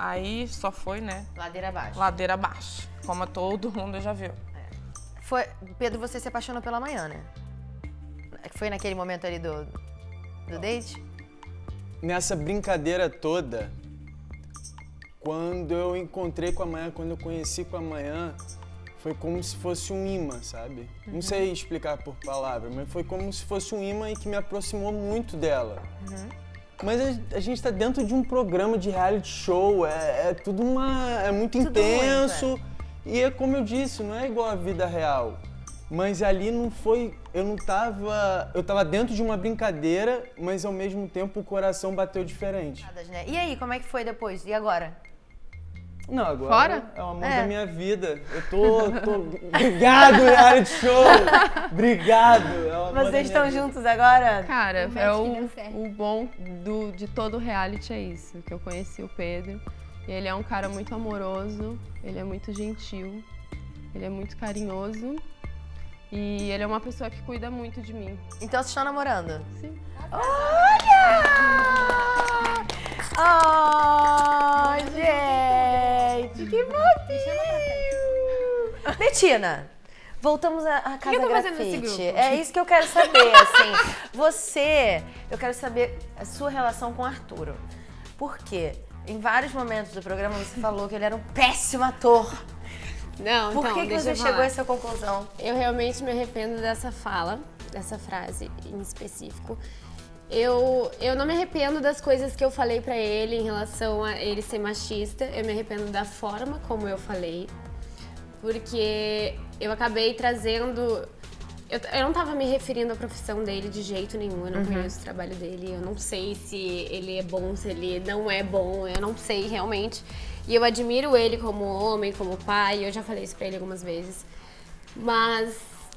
Aí só foi, né? Ladeira abaixo. Ladeira abaixo, como todo mundo já viu. Foi, Pedro, você se apaixonou pela manhã, né? Foi naquele momento ali do, do date? Nessa brincadeira toda, quando eu encontrei com a manhã, quando eu conheci com a manhã, foi como se fosse um imã, sabe? Uhum. Não sei explicar por palavras, mas foi como se fosse um imã e que me aproximou muito dela. Uhum. Mas a, a gente tá dentro de um programa de reality show, é, é tudo uma... é muito tudo intenso. Muito, é. E é como eu disse, não é igual à vida real. Mas ali não foi... Eu não tava... Eu tava dentro de uma brincadeira, mas ao mesmo tempo o coração bateu diferente. E aí, como é que foi depois? E agora? Não, agora Fora? é o amor é. da minha vida. Eu tô... tô... Obrigado, reality show! Obrigado! É o amor Vocês estão juntos agora? Cara, o é o, o bom do, de todo reality é isso. Que eu conheci o Pedro. Ele é um cara muito amoroso, ele é muito gentil, ele é muito carinhoso e ele é uma pessoa que cuida muito de mim. Então vocês estão namorando? Sim. Olha! Oh, gente, que fofinho! Betina, voltamos à, à Casa Grafite. É isso que eu quero saber, assim. Você, eu quero saber a sua relação com o Arturo. Por quê? Em vários momentos do programa você falou que ele era um péssimo ator. Não, Por então, que, que você chegou a essa conclusão? Eu realmente me arrependo dessa fala, dessa frase em específico. Eu, eu não me arrependo das coisas que eu falei pra ele em relação a ele ser machista. Eu me arrependo da forma como eu falei. Porque eu acabei trazendo... Eu, eu não tava me referindo à profissão dele de jeito nenhum, eu não uhum. conheço o trabalho dele, eu não sei se ele é bom, se ele não é bom, eu não sei realmente. E eu admiro ele como homem, como pai, eu já falei isso pra ele algumas vezes. Mas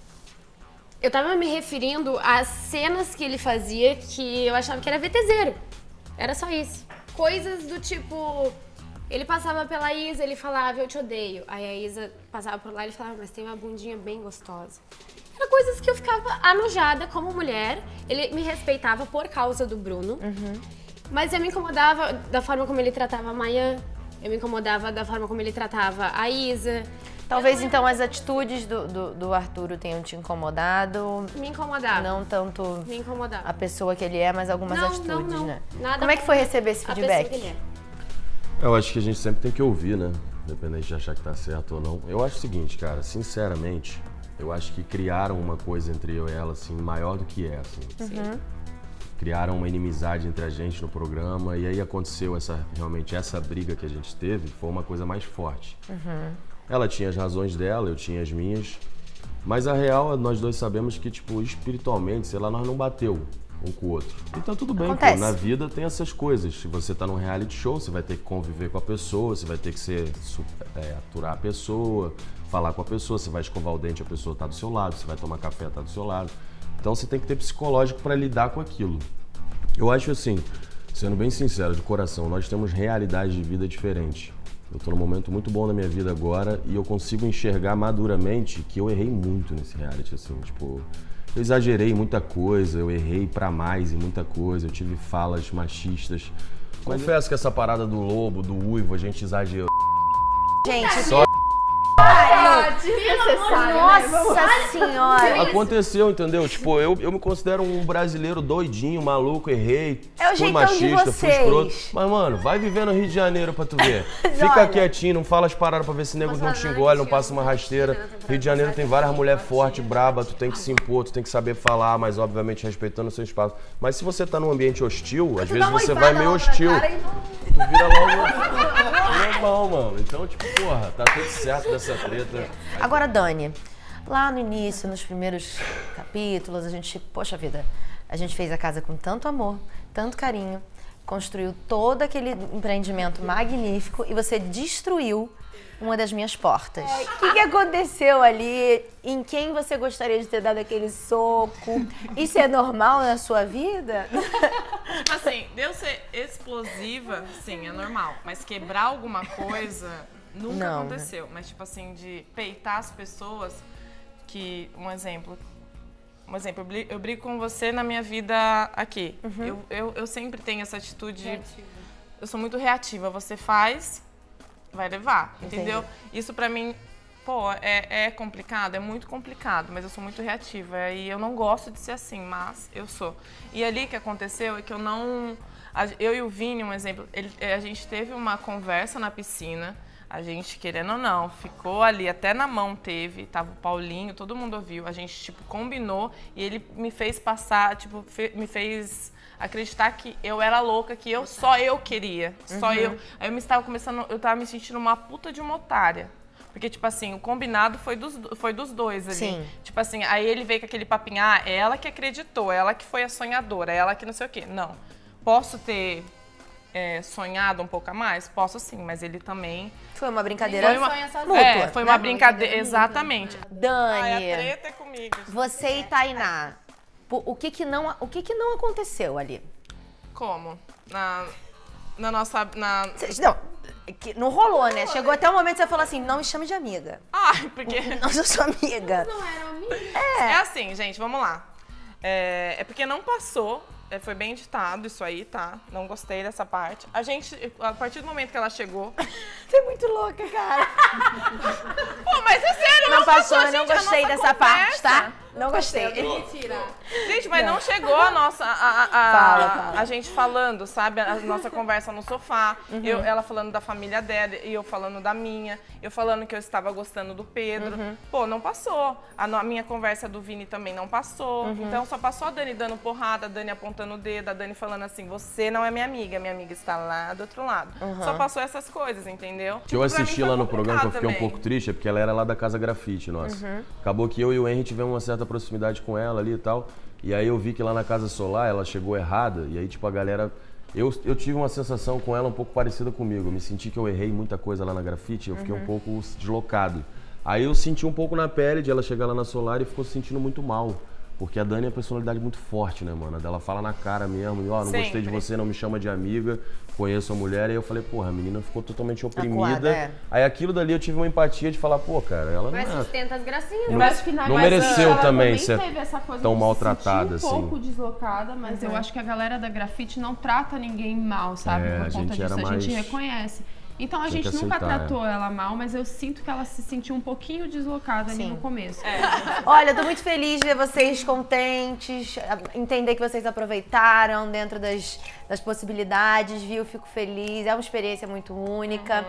eu tava me referindo às cenas que ele fazia que eu achava que era VTZero. Era só isso. Coisas do tipo... Ele passava pela Isa, ele falava, eu te odeio. Aí a Isa passava por lá e ele falava, mas tem uma bundinha bem gostosa. Era coisas que eu ficava anojada como mulher. Ele me respeitava por causa do Bruno. Uhum. Mas eu me incomodava da forma como ele tratava a Maia. Eu me incomodava da forma como ele tratava a Isa. Talvez então as atitudes do, do, do Arturo tenham te incomodado. Me incomodava. Não tanto me incomodava. a pessoa que ele é, mas algumas não, atitudes, não, não. né? Nada como é que foi receber esse feedback? A pessoa que ele é. Eu acho que a gente sempre tem que ouvir, né? Independente de achar que tá certo ou não. Eu acho o seguinte, cara, sinceramente, eu acho que criaram uma coisa entre eu e ela, assim, maior do que é, assim. Uhum. Criaram uma inimizade entre a gente no programa e aí aconteceu essa, realmente, essa briga que a gente teve, foi uma coisa mais forte. Uhum. Ela tinha as razões dela, eu tinha as minhas, mas a real, nós dois sabemos que, tipo, espiritualmente, sei lá, nós não bateu um com o outro. Então tudo bem, pô, na vida tem essas coisas. Se você tá num reality show, você vai ter que conviver com a pessoa, você vai ter que ser, é, aturar a pessoa, falar com a pessoa, você vai escovar o dente, a pessoa tá do seu lado, você vai tomar café, tá do seu lado. Então você tem que ter psicológico para lidar com aquilo. Eu acho assim, sendo bem sincero, de coração, nós temos realidades de vida diferentes. Eu tô num momento muito bom na minha vida agora e eu consigo enxergar maduramente que eu errei muito nesse reality, assim, tipo... Eu exagerei em muita coisa, eu errei pra mais em muita coisa, eu tive falas machistas. Confesso que essa parada do lobo, do uivo, a gente exagerou. Gente, só... Nossa senhora! Aconteceu, entendeu? Tipo, eu, eu me considero um brasileiro doidinho, maluco, errei, é fui machista, fui escroto. Mas, mano, vai viver no Rio de Janeiro pra tu ver. Fica Olha. quietinho, não fala as paradas pra ver se nego não te engole, não passa uma rasteira. Rio de Janeiro tem várias mulheres fortes, braba, tu tem que se impor, tu tem que saber falar, mas obviamente respeitando o seu espaço. Mas se você tá num ambiente hostil, às vezes você vai meio hostil. Tu vira logo... Normal, mano. Então, tipo, porra, tá tudo certo dessa treta. Agora, Dani, lá no início, nos primeiros capítulos, a gente, poxa vida, a gente fez a casa com tanto amor, tanto carinho, construiu todo aquele empreendimento magnífico e você destruiu uma das minhas portas. O que, que aconteceu ali? Em quem você gostaria de ter dado aquele soco? Isso é normal na sua vida? Tipo assim, de eu ser explosiva, sim, é normal. Mas quebrar alguma coisa nunca Não, aconteceu. Né? Mas tipo assim, de peitar as pessoas, que, um exemplo... Um exemplo, eu brigo com você na minha vida aqui. Uhum. Eu, eu, eu sempre tenho essa atitude... Criativa. eu sou muito reativa. Você faz, vai levar, entendeu? Entendi. Isso pra mim, pô, é, é complicado, é muito complicado, mas eu sou muito reativa. E eu não gosto de ser assim, mas eu sou. E ali que aconteceu é que eu não... Eu e o Vini, um exemplo, ele, a gente teve uma conversa na piscina, a gente, querendo ou não, ficou ali, até na mão teve, tava o Paulinho, todo mundo ouviu, a gente, tipo, combinou e ele me fez passar, tipo, fe, me fez acreditar que eu era louca, que eu, só eu queria, só Uhum. eu. Aí eu me estava começando, eu tava me sentindo uma puta de uma otária. Porque, tipo assim, o combinado foi dos, foi dos dois ali. Sim. Tipo assim, aí ele veio com aquele papinho, ah, ela que acreditou, ela que foi a sonhadora, ela que não sei o quê. Não. Posso ter é, sonhado um pouco a mais? Posso sim, mas ele também... Foi uma brincadeira foi uma, mútua, É, foi uma né? brincadeira, exatamente. Dani, Ai, a treta é comigo. você e Tainá, po- o que que não, o que que não aconteceu ali? Como? Na, na nossa... Na... Cês- Não, que não rolou, né? Chegou até o momento que você falou assim, não me chame de amiga. Ai, porque... Não sou sua amiga. Não era amiga. É. é assim, gente, vamos lá. É, é porque não passou, é, foi bem editado isso aí, tá? Não gostei dessa parte. A gente, a partir do momento que ela chegou... Você é muito louca, cara. Pô, mas é sério, Não não passou, passou, eu não gente, a gostei nossa dessa parte, tá? conversa. Não gostei. Gente, mas não, não chegou a nossa... A, a, a, Fala, fala. a gente falando, sabe? A nossa conversa no sofá. Uhum. Eu, ela falando da família dela e eu falando da minha. Eu falando que eu estava gostando do Pedro. Uhum. Pô, não passou. A, no- a minha conversa do Vini também não passou. Uhum. Então só passou a Dani dando porrada, a Dani apontando o dedo, a Dani falando assim, você não é minha amiga, minha amiga está lá do outro lado. Uhum. Só passou essas coisas, entendeu? Que eu Tipo, pra assisti mim lá foi no programa, que eu fiquei um complicado pouco triste, é porque ela era lá da Casa Grafite, nossa. Uhum. Acabou que eu e o Henry tivemos uma certa proximidade com ela ali e tal. E aí eu vi que lá na Casa Solar ela chegou errada. E aí, tipo, a galera... Eu, eu tive uma sensação com ela um pouco parecida comigo. Eu me senti que eu errei muita coisa lá na Grafite. Eu fiquei Uhum. um pouco deslocado. Aí eu senti um pouco na pele de ela chegar lá na Solar e ficou se sentindo muito mal. Porque a Dani é uma personalidade muito forte, né, mano? Ela fala na cara mesmo, e, ó, não gostei de Sempre. você, não me chama de amiga, conheço a mulher. E eu falei, porra, a menina ficou totalmente oprimida. Acuada, é. Aí aquilo dali eu tive uma empatia de falar, pô, cara, ela Mas não é... sustenta as gracinhas. Não- Eu acho que na não mas mereceu ela também também ser teve essa coisa tão de maltratada, se sentir um assim. pouco deslocada, mas Uhum. eu acho que a galera da grafite não trata ninguém mal, sabe? É, Por a conta gente disso, era a gente mais- reconhece. Então a Tinha gente que nunca aceitar, tratou ela mal, mas eu sinto que ela se sentiu um pouquinho deslocada ali Sim. no começo. Olha, eu tô muito feliz de ver vocês contentes, a- entender que vocês aproveitaram dentro das, das possibilidades, viu? Fico feliz, é uma experiência muito única.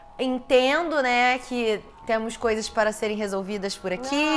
Entendo, né, que temos coisas para serem resolvidas por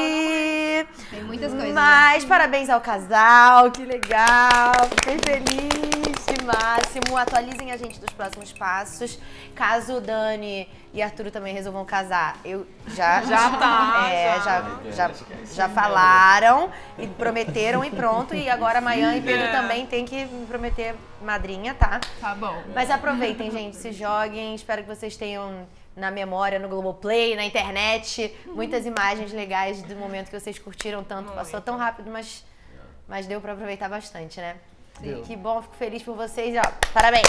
aqui. Tem muitas coisas, Mas parabéns ao casal, que legal. Fiquei feliz, que máximo. Atualizem a gente dos próximos passos. Caso Dani e Arturo também resolvam casar, eu já Já tá, é, já. já, já, já falaram e prometeram e pronto. E agora amanhã e Pedro É. também tem que me prometer madrinha, tá? Tá bom. Mas aproveitem, gente, se joguem. Espero que vocês tenham na memória, no Globoplay, na internet, muitas imagens legais do momento que vocês curtiram tanto. Passou tão rápido, mas, mas deu pra aproveitar bastante, né? Deu. Que bom, fico feliz por vocês. Ó, parabéns!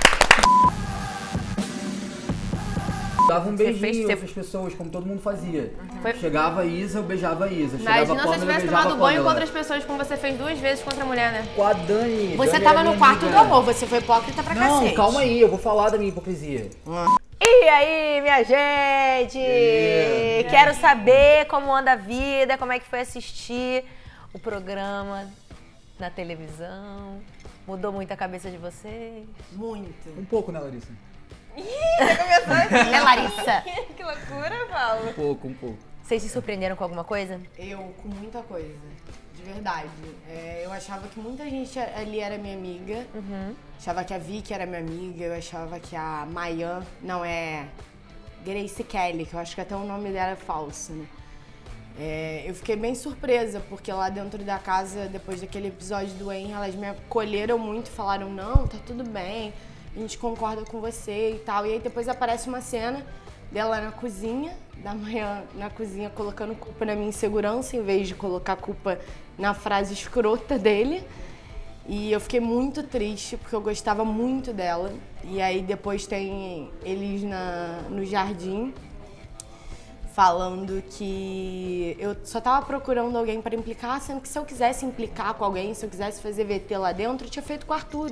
Dava um Você beijinho fez- você- pras pessoas, como todo mundo fazia. Foi- Chegava a Isa, eu beijava a Isa. Chegava Imagina a se eu Pamela, eu tivesse beijava tomado a banho com Pamela. outras pessoas, como você fez duas vezes contra a mulher, né? Com a Dani. Você Dani tava era no minha quarto amiga. do amor, você foi hipócrita pra Não, cacete. calma aí, eu vou falar da minha hipocrisia. E aí, minha gente? Yeah. Quero saber como anda a vida, como é que foi assistir o programa na televisão. Mudou muito a cabeça de vocês? Muito. Um pouco, né, Larissa? Ih, começou assim. Né, Larissa? Que loucura, Paulo. Um pouco, um pouco. Vocês se surpreenderam com alguma coisa? Eu, com muita coisa. De verdade. É, eu achava que muita gente ali era minha amiga. Achava que a Vicky era minha amiga. Eu achava que a Mayan, não é Grace Kelly, que eu acho que até o nome dela é falso, né? É, eu fiquei bem surpresa, porque lá dentro da casa, depois daquele episódio do Henry, elas me acolheram muito, falaram, não, tá tudo bem, a gente concorda com você e tal. E aí depois aparece uma cena dela na cozinha, da manhã na cozinha, colocando culpa na minha insegurança, em vez de colocar culpa na frase escrota dele. E eu fiquei muito triste, porque eu gostava muito dela. E aí depois tem eles na, no jardim, falando que eu só tava procurando alguém para implicar, sendo que se eu quisesse implicar com alguém, se eu quisesse fazer V T lá dentro, eu tinha feito com o Arturo.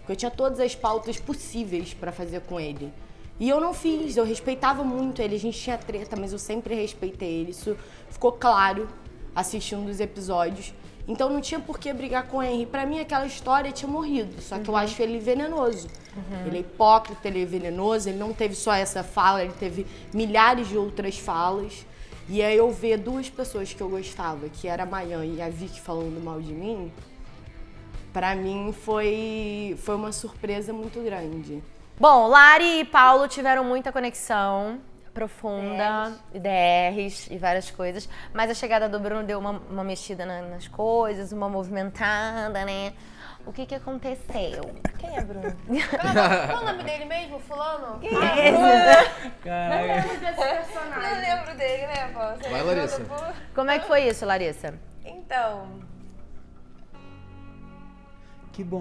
Porque eu tinha todas as pautas possíveis pra fazer com ele. E eu não fiz, eu respeitava muito ele, a gente tinha treta, mas eu sempre respeitei ele. Isso ficou claro assistindo os episódios. Então não tinha por que brigar com o Henry. Pra mim aquela história tinha morrido, só que uhum. eu acho ele venenoso. Uhum. Ele é hipócrita, ele é venenoso, ele não teve só essa fala, ele teve milhares de outras falas. E aí eu ver duas pessoas que eu gostava, que era a Mayan e a Vicky falando mal de mim, pra mim foi, foi uma surpresa muito grande. Bom, Lari e Paulo tiveram muita conexão profunda, D Rs e várias coisas, mas a chegada do Bruno deu uma, uma mexida na, nas coisas, uma movimentada, né? O que que aconteceu? Quem é Bruno? Qual o nome dele mesmo, fulano? Quem é esse? Não lembro desse personagem. Não lembro dele, né, Paulo? Vai, Larissa. Como é que foi isso, Larissa? Então... Que bom.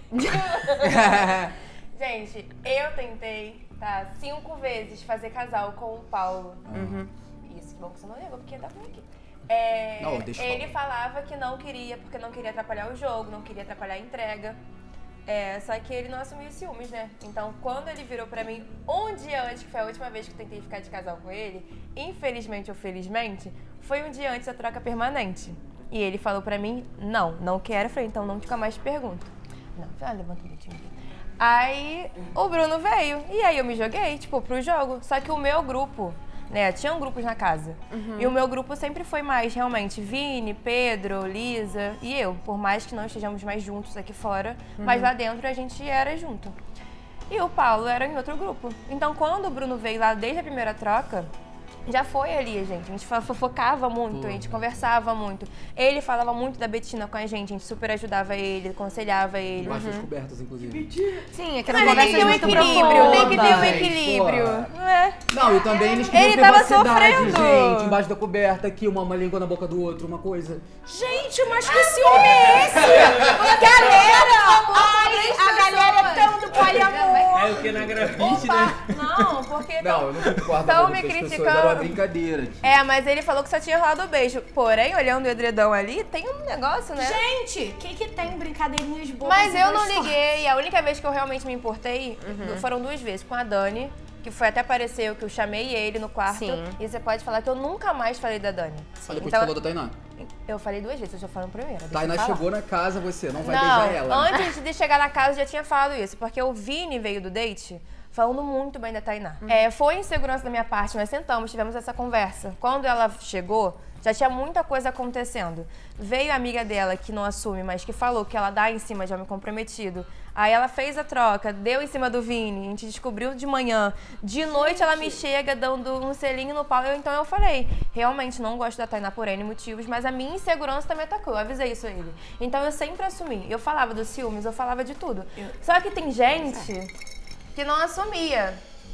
Gente, eu tentei, tá, cinco vezes fazer casal com o Paulo. Uhum. Isso, que bom que você não lembra, porque dá por aqui. É, não, deixa eu ele falar. falava que não queria, porque não queria atrapalhar o jogo, não queria atrapalhar a entrega. É, só que ele não assumiu os ciúmes, né? Então, quando ele virou pra mim, um dia antes, que foi a última vez que eu tentei ficar de casal com ele, infelizmente ou felizmente, foi um dia antes da troca permanente. E ele falou pra mim, não, não quero. Eu falei, então nunca mais te pergunto. Não, já levanta o leitinho aqui. Aí o Bruno veio, e aí eu me joguei, tipo, pro jogo. Só que o meu grupo, né, tinham grupos na casa. Uhum. E o meu grupo sempre foi mais, realmente, Vini, Pedro, Lisa e eu. Por mais que não estejamos mais juntos aqui fora, uhum. mas lá dentro a gente era junto. E o Paulo era em outro grupo. Então, quando o Bruno veio lá desde a primeira troca, já foi ali, gente. A gente fofocava muito, uhum. a gente conversava muito. Ele falava muito da Betina com a gente, a gente super ajudava ele, aconselhava ele. Debaixo das uhum. cobertas, inclusive. Sim, aquelas conversas muito equilíbrio, tem que ter um equilíbrio. Não é? Não, e também eles queriam ele tava privacidade, sofrendo. gente, embaixo da coberta, aqui, uma, uma língua na boca do outro, uma coisa. Gente, mas que ciúme é esse? Galera! Ai, a galera é tão do poliamor. É o que na grafite, né? Não, porque Não, eu não concordo tão com me as pessoas, criticando. era uma brincadeira. Tipo. É, mas ele falou que só tinha rolado o beijo. Porém, olhando o edredom ali, tem um negócio, né? Gente, o que que tem brincadeirinhas boas? Mas eu não gostosas? liguei. A única vez que eu realmente me importei uhum. foram duas vezes. Com a Dani, que foi até apareceu que eu chamei ele no quarto. Sim. E você pode falar que eu nunca mais falei da Dani. Olha, depois Então, você falou da Tainá. Eu falei duas vezes, eu já falei primeiro. deixa eu Tainá falar. chegou na casa, você não vai Não, beijar ela. né? antes de chegar na casa eu já tinha falado isso, porque o Vini veio do date falando muito bem da Tainá. Uhum. É, foi insegurança da minha parte, nós sentamos, tivemos essa conversa. Quando ela chegou, já tinha muita coisa acontecendo. Veio a amiga dela, que não assume, mas que falou que ela dá em cima de homem comprometido. Aí ela fez a troca, deu em cima do Vini, a gente descobriu de manhã. De noite ela me chega dando um selinho no pau, eu, então eu falei, realmente não gosto da Tainá por N motivos, mas a minha insegurança também atacou, eu avisei isso a ele. Então eu sempre assumi, eu falava dos ciúmes, eu falava de tudo. Só que tem gente que não assumia.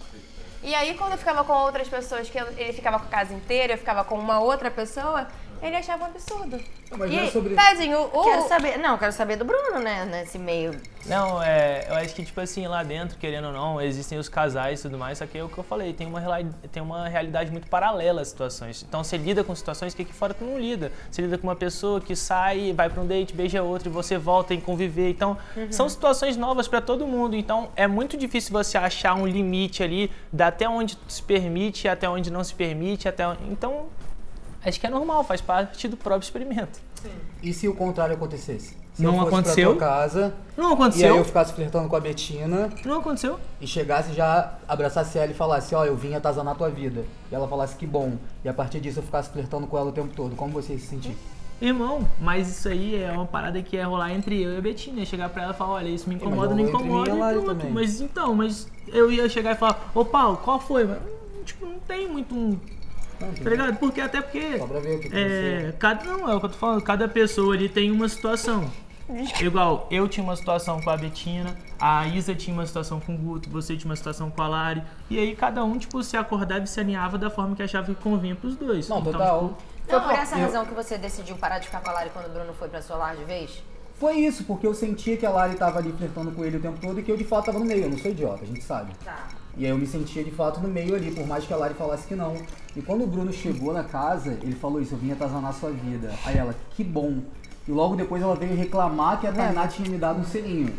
E aí, quando eu ficava com outras pessoas, que ele ficava com a casa inteira, eu ficava com uma outra pessoa, ele achava um absurdo. Mas e não é sobre... tadinho, o... Quero saber, não, quero saber do Bruno, né, nesse meio. Não, é, eu acho que, tipo assim, lá dentro, querendo ou não, existem os casais e tudo mais, só que é o que eu falei, tem uma, tem uma realidade muito paralela às situações. Então, você lida com situações que aqui fora tu não lida. Você lida com uma pessoa que sai, vai pra um date, beija outra e você volta e conviver. Então, uhum. são situações novas pra todo mundo. Então, é muito difícil você achar um limite ali, da até onde se permite, até onde não se permite, até onde... Então, acho que é normal, faz parte do próprio experimento. Sim. E se o contrário acontecesse? Se não eu fosse aconteceu? pra tua casa, não aconteceu? E aí eu ficasse flertando com a Betina. Não aconteceu? E chegasse já, abraçasse ela e falasse, ó, eu vim atazanar a tua vida. E ela falasse que bom. E a partir disso eu ficasse flertando com ela o tempo todo. Como você ia se sentir? Irmão, mas isso aí é uma parada que ia rolar entre eu e a Betina. Chegar pra ela e falar, olha, isso me incomoda, não incomoda. E pronto. Mas então, mas eu ia chegar e falar, ô Paulo, qual foi? Mas, tipo, não tem muito um... Não, tá ligado? Porque até porque. Só pra ver o que é, cada, não, é o que eu tô falando, cada pessoa ali tem uma situação. Igual, eu tinha uma situação com a Betina, a Isa tinha uma situação com o Guto, você tinha uma situação com a Lari. E aí cada um, tipo, se acordava e se alinhava da forma que achava que convinha pros dois. Não, então, total. Tipo, foi por essa razão que você decidiu parar de ficar com a Lari quando o Bruno foi pra sua lar de vez? Foi isso, porque eu sentia que a Lari tava ali flertando com ele o tempo todo e que eu de fato tava no meio. Eu não sou idiota, a gente sabe. Tá. E aí eu me sentia de fato no meio ali, por mais que a Lari falasse que não. E quando o Bruno chegou na casa, ele falou isso, eu vim atazanar sua vida. Aí ela, que bom. E logo depois ela veio reclamar que a Tainá tinha me dado um selinho.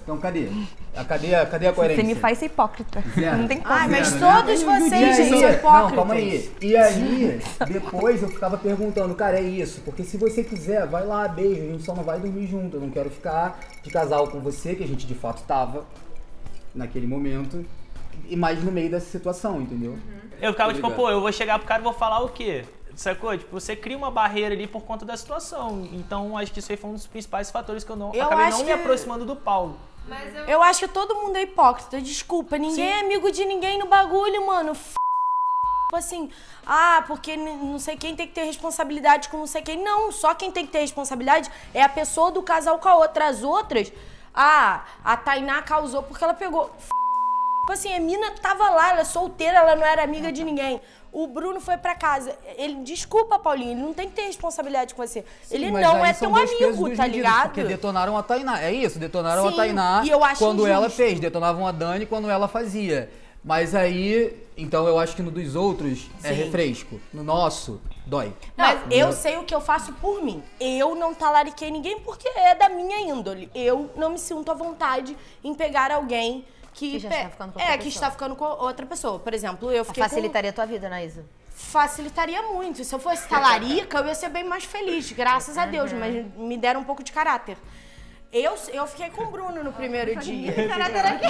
Então cadê? A- Cadê, cadê a coerência? Você me faz ser hipócrita. Zero. Não tem como. Ai, mas Zero, né? todos E vocês, aí, gente, são hipócritas. Não, calma aí. E aí, depois eu ficava perguntando, cara, é isso? Porque se você quiser, vai lá, beijo, a gente só não vai dormir junto. Eu não quero ficar de casal com você, que a gente de fato tava naquele momento, e mais no meio dessa situação, entendeu? Eu ficava tipo, Obrigado. pô, eu vou chegar pro cara e vou falar o quê? Sacou? Tipo, você cria uma barreira ali por conta da situação. Então, acho que isso aí foi um dos principais fatores que eu não Eu acabei acho não me que- aproximando do Paulo. Eu acho que todo mundo é hipócrita, desculpa. Ninguém Sim. é amigo de ninguém no bagulho, mano. F... Tipo assim, ah, porque n- não sei quem tem que ter responsabilidade com não sei quem. Não, só quem tem que ter responsabilidade é a pessoa do casal com a outra. As outras, ah, a Tainá causou porque ela pegou. F... Tipo assim, a mina tava lá, ela é solteira, ela não era amiga de ninguém. O Bruno foi pra casa. Ele, desculpa, Paulinho, ele não tem que ter responsabilidade com você. Sim, ele mas não aí é são teu dois pesos, amigo, duas tá medidas, ligado? Porque detonaram a Tainá. É isso, detonaram Sim, a Tainá e eu acho quando ela injusto. fez, detonavam a Dani quando ela fazia. Mas aí, então eu acho que no dos outros é Sim. refresco. No nosso, dói. Mas eu sei o que eu faço por mim. Eu não talariquei ninguém porque é da minha índole. Eu não me sinto à vontade em pegar alguém que, Que já pe- está ficando com é outra que pessoa. está ficando com outra pessoa. Por exemplo, eu fiquei Facilitaria a tua vida, Anaísa? com... Facilitaria muito. Se eu fosse talarica, eu ia ser bem mais feliz, graças a Deus. Mas me deram um pouco de caráter. Eu, eu fiquei com o Bruno no primeiro dia. Caráter aqui.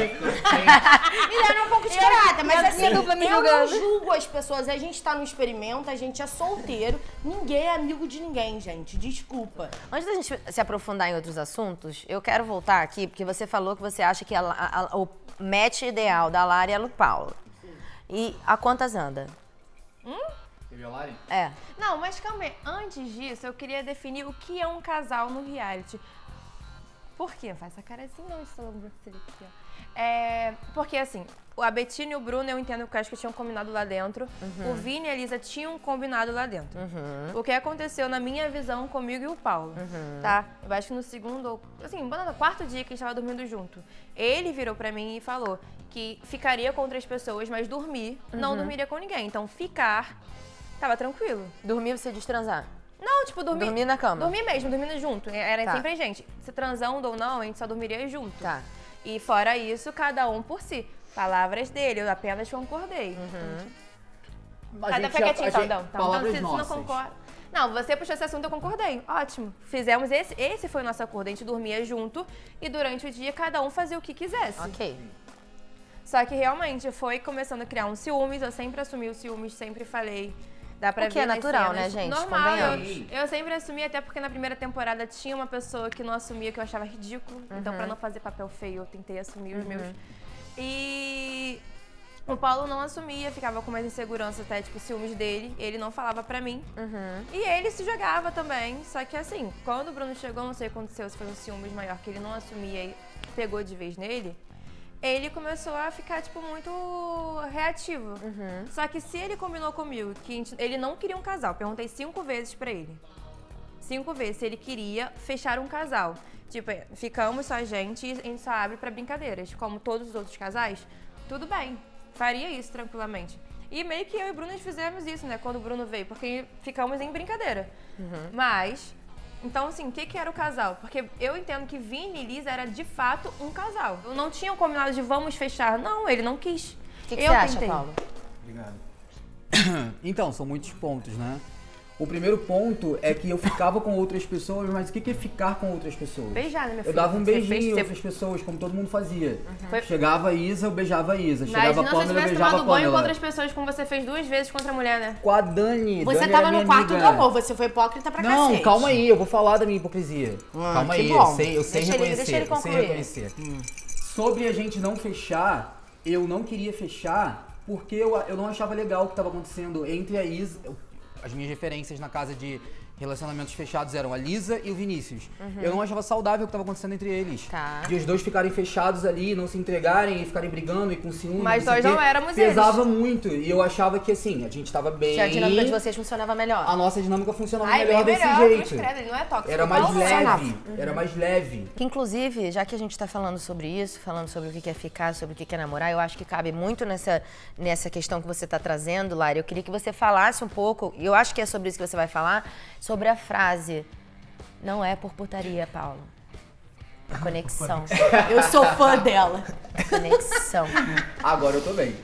Me deram um pouco de caráter, mas minha assim, dupla me eu não julgando. julgo as pessoas. A gente tá no experimento, a gente é solteiro. Ninguém é amigo de ninguém, gente. Desculpa. Antes da gente se aprofundar em outros assuntos, eu quero voltar aqui, porque você falou que você acha que a- a- a- o match ideal da Lari é o Paulo. E a quantas anda? Teve a Lari? É. Não, mas calma aí. Antes disso, eu queria definir o que é um casal no reality. Por quê? Faz essa cara assim, não, estou aqui, ó. É, porque assim, a Betina e o Bruno, eu entendo que eu acho que tinham combinado lá dentro. Uhum. O Vini e a Elisa tinham combinado lá dentro. Uhum. O que aconteceu na minha visão comigo e o Paulo, Uhum. tá? Eu acho que no segundo, ou assim, no quarto dia que a gente tava dormindo junto, ele virou pra mim e falou que ficaria com outras pessoas, mas dormir, não Uhum. dormiria com ninguém. Então ficar, tava tranquilo. Dormir, você diz transar? Não, tipo, dormir... Dormir na cama? Dormir mesmo, dormindo junto. Era Tá. sempre a gente. Se transando ou não, a gente só dormiria junto. Tá. E fora isso, cada um por si. Palavras dele, eu apenas concordei. A Cada gente fica quietinho, a então, gente- não. Então, palavras se você não nossas. concorda... Não, você puxou esse assunto, eu concordei. Ótimo. Fizemos esse, esse foi o nosso acordo. A gente dormia junto e durante o dia cada um fazia o que quisesse. Ok. Só que realmente foi começando a criar um ciúmes, eu sempre assumi os ciúmes, sempre falei. Dá pra O que ver é nas natural, cenas. né, gente? Normal, eu, Convenhamos. eu sempre assumi, até porque na primeira temporada tinha uma pessoa que não assumia, que eu achava ridículo. Então, Uhum. pra não fazer papel feio, eu tentei assumir os Uhum. meus. E o Paulo não assumia, ficava com mais insegurança, até tipo, ciúmes dele. Ele não falava pra mim. Uhum. E ele se jogava também. Só que assim, quando o Bruno chegou, não sei o que aconteceu, se foi um ciúmes maior que ele não assumia e pegou de vez nele, ele começou a ficar, tipo, muito reativo. Uhum. Só que se ele combinou comigo que a gente- ele não queria um casal, perguntei cinco vezes pra ele. Cinco vezes se ele queria fechar um casal. Tipo, é, ficamos só a gente e a gente só abre pra brincadeiras. Como todos os outros casais, tudo bem. Faria isso tranquilamente. E meio que eu e o Bruno fizemos isso, né? Quando o Bruno veio, porque ficamos em brincadeira. Uhum. Mas, então assim, o que, que era o casal? Porque eu entendo que Vini e Lisa era de fato um casal. Eu não tinha combinado de vamos fechar. Não, ele não quis. O que, que eu você acha, tentei. Paulo? Obrigado. Então, são muitos pontos, né? O primeiro ponto é que eu ficava com outras pessoas, mas o que que é ficar com outras pessoas? Beijar, né, minha Eu filha? dava um Você beijinho fez- em você- outras pessoas, como todo mundo fazia. Foi- Chegava a Isa, eu beijava a Isa. Chegava Imagina a se Pamela, você eu tivesse beijava a tomado banho com Pamela. outras pessoas, como você fez duas vezes contra a mulher, né? Com a Dani. Você Dani tava era no minha quarto amiga. do amor, você foi hipócrita pra Não, cacete. calma aí, eu vou falar da minha hipocrisia. Ah, calma que aí, bom. eu sei, eu sei Deixa ele- reconhecer. deixa ele eu sei concluir. reconhecer. Sobre a gente não fechar, eu não queria fechar porque eu, eu não achava legal o que estava acontecendo entre a Isa. eu- As minhas referências na casa de relacionamentos fechados eram a Lisa e o Vinícius. Uhum. Eu não achava saudável o que estava acontecendo entre eles. Tá. De os dois ficarem fechados ali, não se entregarem e ficarem brigando e com ciúme. Mas não sei nós o quê. não éramos Pesava muito. E eu achava que assim, a gente tava bem. Que a dinâmica de vocês funcionava melhor. A nossa dinâmica funcionava Ai, melhor bem desse melhor, jeito. cruz credo, ele não é tóxico. Era mais Paulo leve, funcionava. era mais leve. Que inclusive, já que a gente tá falando sobre isso, falando sobre o que é ficar, sobre o que é namorar, eu acho que cabe muito nessa, nessa questão que você tá trazendo, Lari. Eu queria que você falasse um pouco, e eu acho que é sobre isso que você vai falar, sobre a frase, não é por putaria, Paulo. Conexão. Eu sou fã dela. Conexão. Agora eu tô bem.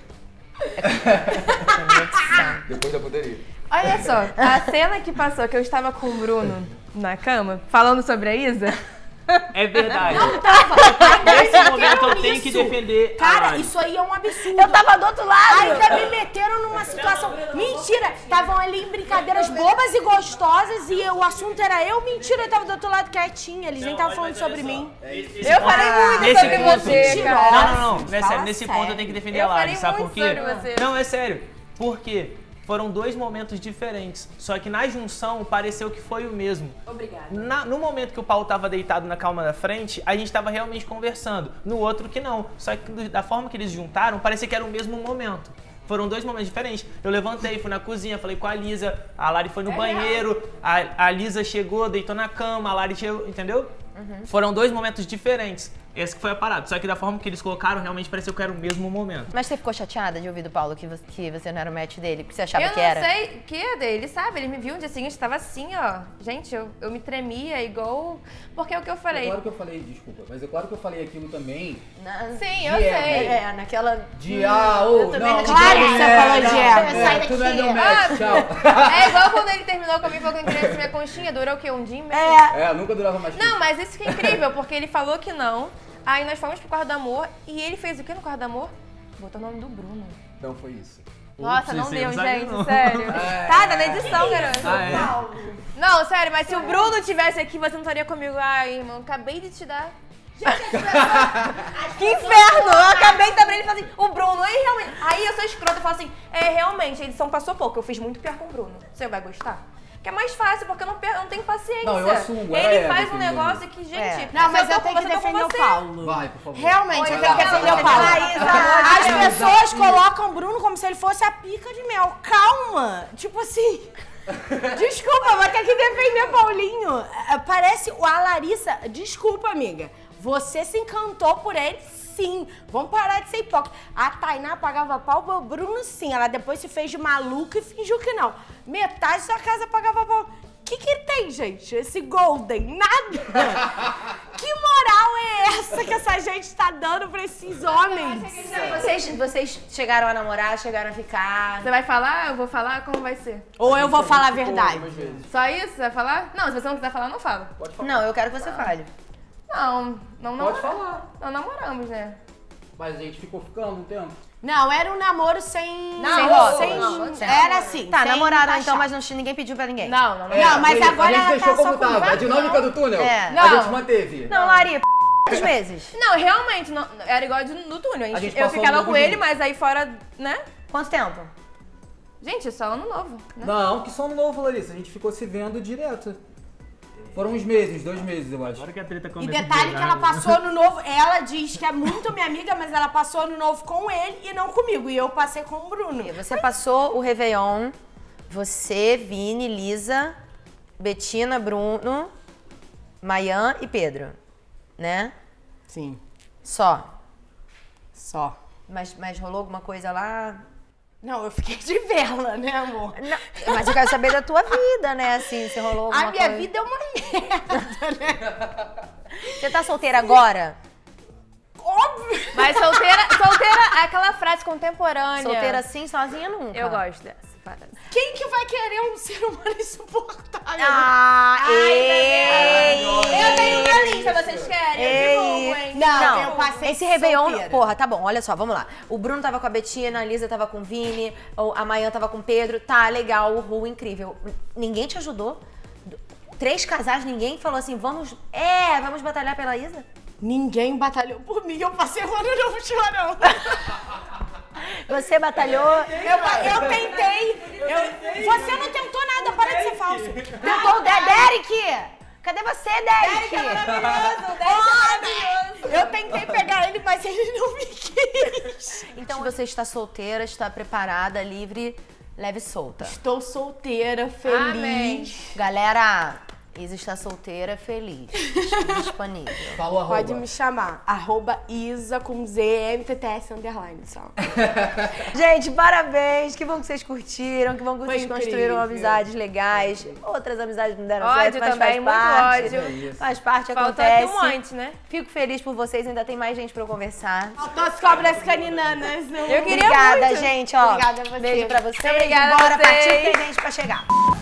Conexão. Depois da poderia. Olha só, a cena que passou, que eu estava com o Bruno na cama, falando sobre a Isa. É verdade. Não tava. Nesse momento eu tenho que defender a Cara, Lari. isso aí é um absurdo. Eu tava do outro lado. Ainda me meteram numa situação... Mentira! Estavam ali em brincadeiras bobas e gostosas e o assunto era eu. Mentira, eu tava do outro lado quietinha. Eles nem estavam falando sobre mim. Eu falei muito Nesse sobre ponto, você, cara. Não, não, não. Não é Fala sério. Nesse sério. ponto eu tenho que defender Eu a Lari. falei Sabe por muito quê? sobre você. Não, é sério. Por quê? Foram dois momentos diferentes, só que na junção pareceu que foi o mesmo. Obrigada. Na- no momento que o Paulo tava deitado na cama da frente, a gente tava realmente conversando. No outro que não. Só que do- da forma que eles juntaram, parecia que era o mesmo momento. Foram dois momentos diferentes. Eu levantei, fui na cozinha, falei com a Lisa, a Lari foi no banheiro, a, a Lisa chegou, deitou na cama, a Lari chegou, entendeu? Foram dois momentos diferentes. Esse que foi a parada. Só que da forma que eles colocaram, realmente pareceu que era o mesmo momento. Mas você ficou chateada de ouvir do Paulo que você, que você não era o match dele? Porque você achava Eu que não era? sei o que é dele, sabe? Ele me viu no dia seguinte, tava assim, ó. Gente, eu, eu me tremia igual... Porque é o que eu É falei. claro que eu falei, desculpa, mas é claro que eu falei aquilo também. Sim, eu De sei. ego. É, naquela... De ah, ou eu também não, não Claro que não, você é, falou não, de é, ego. Sai tu não é daqui. meu match, tchau. É igual quando ele terminou comigo, falou que eu queria minha conchinha, durou o quê? Um dia e meio? É. É, nunca durava mais que Não, mas isso que é incrível, porque ele falou que não. Aí nós fomos pro quarto do amor e ele fez o que no quarto do amor? Botou o nome do Bruno. Então foi isso. Nossa, não Ups, deu, você não sabe gente, não. sério. É. Tá, tá na edição, garoto. Ah, é? Não, sério, mas se o Bruno tivesse aqui, você não estaria comigo. Ai, irmão, acabei de te dar. Que inferno! Eu acabei de dar pra ele e falei assim, o Bruno, aí realmente. Aí eu sou escrota e falo assim, é, realmente, a edição passou pouco, eu fiz muito pior com o Bruno. Você vai gostar? Que é mais fácil, porque eu não, per- eu não tenho paciência. Não, eu assumo, era Ele ela faz um defendendo. negócio que, gente. É. Não, mas se eu tô tenho com que você, eu tô com defender o você. Paulo. Vai, por favor. Realmente, Oi, eu tenho que Laísa. defender o Paulo. Laísa. As pessoas colocam o Bruno como se ele fosse a pica de mel. Calma! Tipo assim... Desculpa, vou ter que defender Paulinho. É, Parece a Larissa... Desculpa, amiga. Você se encantou por ele, sim. Vamos parar de ser hipócrita. A Tainá pagava pau pro Bruno, sim. Ela depois se fez de maluca e fingiu que não. Metade da casa pagava pau. O que que ele tem, gente? Esse Golden? Nada! Que moral é essa que essa gente tá dando pra esses homens? Vocês, vocês chegaram a namorar, chegaram a ficar... Você vai falar? Eu vou falar? Como vai ser? Ou eu vou falar a verdade? Algumas vezes. Só isso? Você vai falar? Não, se você não quiser falar, não fala. Pode falar. Não, eu quero que você fale. Não, não Pode namoramos. falar. Não namoramos, né? Mas a gente ficou ficando um tempo. Não, era um namoro sem... Não, Sem rótulo. sem... Não, não tem. Era assim. Tá, sem namoraram taxar. então, mas não, ninguém pediu pra ninguém. Não, não, não. É, Não, mas foi isso. agora a gente ela deixou tá só como com tava. A vácuo. dinâmica do túnel, É. a Não. gente manteve. Não, Lari, quantos meses? Não, realmente, não- era igual de, no túnel. A gente, A gente eu passou ficava ano com novo ele, junto. mas aí fora, né? Quanto tempo? Gente, só ano novo, né? Não, que só no novo, Larissa. A gente ficou se vendo direto. Foram uns meses, dois meses, eu acho. Agora que a treta E começa detalhe que ela passou no novo, ela diz que é muito minha amiga, mas ela passou no novo com ele e não comigo. E eu passei com o Bruno. E Você passou o Réveillon, você, Vini, Lisa, Betina, Bruno, Mayan e Pedro, né? Sim, Só. só. Mas, mas rolou alguma coisa lá? Não, eu fiquei de vela, né, amor? Não, mas eu quero saber da tua vida, né? Assim, se rolou alguma A minha coisa. vida é uma merda, né? Você tá solteira agora? Óbvio. Mas solteira, solteira é aquela frase contemporânea. Solteira assim, sozinha nunca. Eu gosto dessa frase. Quem que vai querer um ser humano insuportável? Ah, ei! Eu tenho uma lista, vocês querem? Eu divulgo, hein? Não, eu passei Esse Réveillon, solteira. porra, tá bom, olha só, vamos lá. O Bruno tava com a Betina, a Lisa tava com o Vini, o- a Mayan tava com o Pedro. Tá, legal, o Ru, incrível. Ninguém te ajudou? Três casais, ninguém falou assim, vamos... É, vamos batalhar pela Isa? Ninguém batalhou por mim, eu passei o ano novo chorando. Você batalhou... Eu, ba- eu tentei. Eu, você não tentou nada, para de ser falso. Tentou o De- Derek! Cadê você, Derek? Eu tentei pegar ele, mas ele não me quis. Então você está solteira, está preparada, livre, leve e solta. Estou solteira, feliz. Amém. Galera, Isa está solteira, feliz, disponível. Fala o arroba. Pode me chamar. Arroba Isa com Z, M T T S underline só. Gente, parabéns. Que bom que vocês curtiram, que bom que vocês Foi construíram incrível. amizades legais. Outras amizades não deram Ódio certo, mas também, faz muito parte. ódio. É isso. Faz parte, Faltou acontece. aqui um antes, né? Fico feliz por vocês, ainda tem mais gente pra eu conversar. Faltou as cobras caninanas. Não. Eu queria Obrigada, muito. gente. Ó, Obrigada a você. beijo pra vocês. Obrigada a Bora vocês. partir, tem gente pra chegar.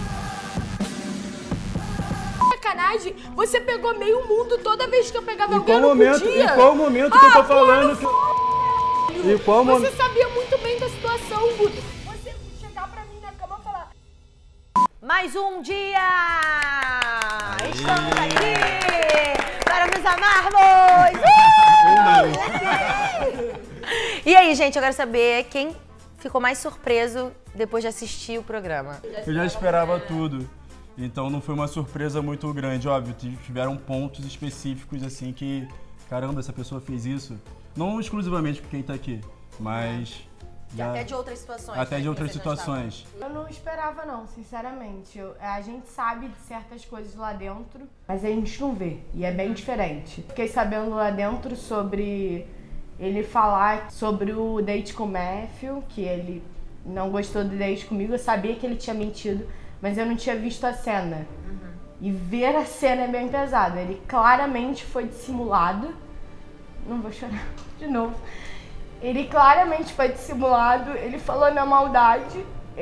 Sacanagem, você pegou meio mundo toda vez que eu pegava Em alguém, qual eu não momento, podia. em qual momento que eu tô Ah, falando que... Em qual Você momento... sabia muito bem da situação, Guto. Você chegar pra mim na cama e falar... Mais um dia! Estamos aqui para nos amarmos! Uh! E aí, gente, eu quero saber quem ficou mais surpreso depois de assistir o programa. Eu já esperava tudo. Então não foi uma surpresa muito grande, óbvio. Tiveram pontos específicos assim que, caramba, essa pessoa fez isso. Não exclusivamente por quem tá aqui, mas... E já- até de outras situações. Até né, de que outras vocês já situações. Eu não esperava não, sinceramente. Eu- a gente sabe de certas coisas lá dentro, mas a gente não vê. E é bem diferente. Fiquei sabendo lá dentro sobre ele falar sobre o date com o Matthew, que ele não gostou do date comigo. Eu sabia que ele tinha mentido, mas eu não tinha visto a cena. E ver a cena é bem pesado. Ele claramente foi dissimulado. Não vou chorar de novo. Ele claramente foi dissimulado. Ele falou na maldade.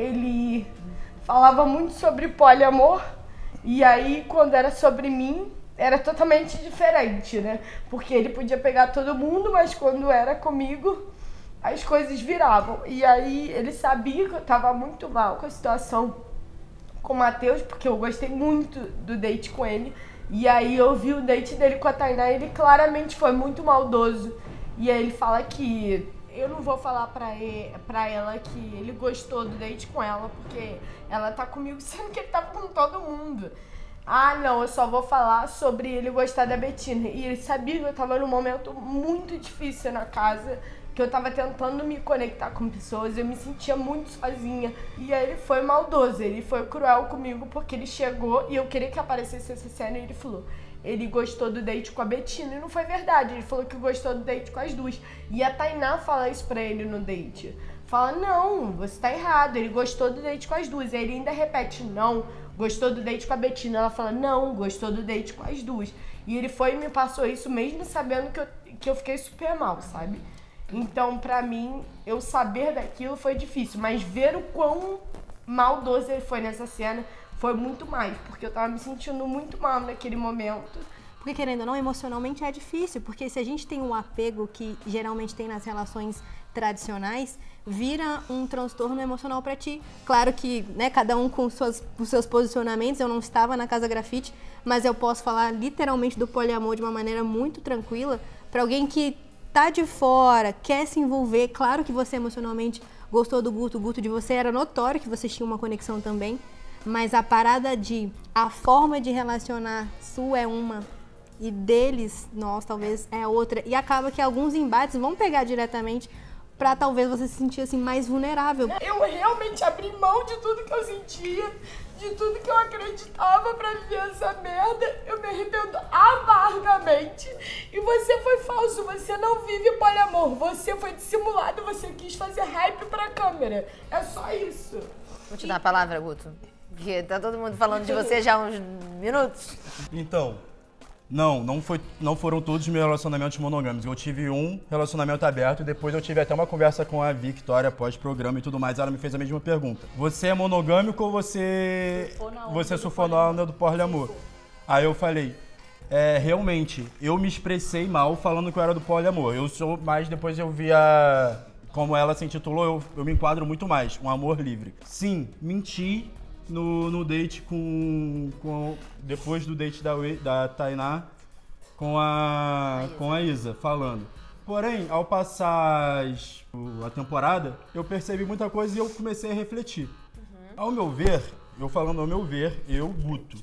Ele falava muito sobre poliamor. E aí, quando era sobre mim, era totalmente diferente, né? Porque ele podia pegar todo mundo, mas quando era comigo, as coisas viravam. E aí, ele sabia que eu tava muito mal com a situação com o Matheus, porque eu gostei muito do date com ele. E aí eu vi o date dele com a Tainá e ele claramente foi muito maldoso. E aí ele fala que eu não vou falar pra, ele, pra ela que ele gostou do date com ela, porque ela tá comigo sendo que ele tava com todo mundo. Ah, não, eu só vou falar sobre ele gostar da Betina. E ele sabia que eu tava num momento muito difícil na casa, que eu tava tentando me conectar com pessoas, eu me sentia muito sozinha. E aí ele foi maldoso, ele foi cruel comigo, porque ele chegou e eu queria que aparecesse essa cena e ele falou, ele gostou do date com a Betina, e não foi verdade, ele falou que gostou do date com as duas. E a Tainá fala isso pra ele no date. Fala, não, você tá errado, ele gostou do date com as duas. E aí ele ainda repete, não, gostou do date com a Betina. Ela fala, não, gostou do date com as duas. E ele foi e me passou isso mesmo sabendo que eu, que eu fiquei super mal, sabe? Então, pra mim, eu saber daquilo foi difícil, mas ver o quão maldoso ele foi nessa cena foi muito mais, porque eu tava me sentindo muito mal naquele momento. Porque, querendo ou não, emocionalmente é difícil, porque se a gente tem um apego que geralmente tem nas relações tradicionais, vira um transtorno emocional pra ti. Claro que, né, cada um com suas, os seus posicionamentos, eu não estava na Casa Grafite, mas eu posso falar literalmente do poliamor de uma maneira muito tranquila, pra alguém que tá de fora, quer se envolver, claro que você emocionalmente gostou do Guto, o Guto de você era notório que vocês tinham uma conexão também, mas a parada de, a forma de relacionar sua é uma e deles, nós, talvez é outra, e acaba que alguns embates vão pegar diretamente pra talvez você se sentir assim mais vulnerável. Eu realmente abri mão de tudo que eu sentia, de tudo que eu acreditava pra viver essa merda. Eu me arrependo amargamente. E você foi falso, você não vive poliamor. Você foi dissimulado, você quis fazer hype pra câmera. É só isso. Vou te dar a palavra, Guto. Porque tá todo mundo falando de você já há uns minutos. Então, não, não, foi, não foram todos meus relacionamentos monogâmicos. Eu tive um relacionamento aberto e depois eu tive até uma conversa com a Victoria pós-programa e tudo mais. Ela me fez a mesma pergunta. Você é monogâmico ou você, você surfou na onda do poliamor? Aí eu falei, é, realmente, eu me expressei mal falando que eu era do poliamor. Eu sou, mas depois eu vi a... Como ela se intitulou, eu, eu me enquadro muito mais, um amor livre. Sim, menti no, no date com, com... Depois do date da, da Tainá com a, com a Isa, falando. Porém, ao passar a temporada, eu percebi muita coisa e eu comecei a refletir. Uhum. Ao meu ver, eu falando ao meu ver, eu, Guto.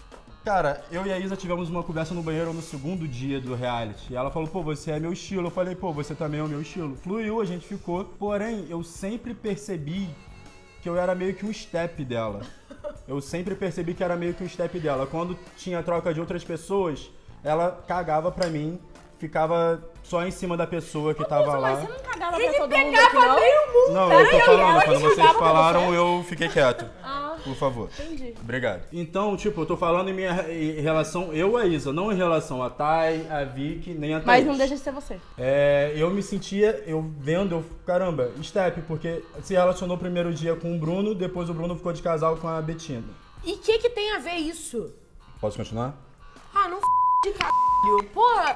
Cara, eu e a Isa tivemos uma conversa no banheiro no segundo dia do reality. E ela falou, pô, você é meu estilo. Eu falei, pô, você também é o meu estilo. Fluiu, a gente ficou. Porém, eu sempre percebi que eu era meio que um step dela. eu sempre percebi que era meio que o step dela. Quando tinha troca de outras pessoas, ela cagava pra mim, ficava só em cima da pessoa que tava lá. Mas você não cagava pra Ele todo mundo pegava aqui, não? meio mundo. Não, Pera eu tô aí, falando, ela quando jogava vocês pra falaram, você? eu fiquei quieto. Ah, Por favor. entendi. Obrigado. Então, tipo, eu tô falando em, minha, em relação eu a Isa, não em relação a Thay, a Vicky, nem a Thaís. Mas não deixa de ser você. É, eu me sentia, eu vendo, eu, caramba, step, porque se relacionou o primeiro dia com o Bruno, depois o Bruno ficou de casal com a Betina. E o que que tem a ver isso? Posso continuar? Ah, não f de caralho. Porra,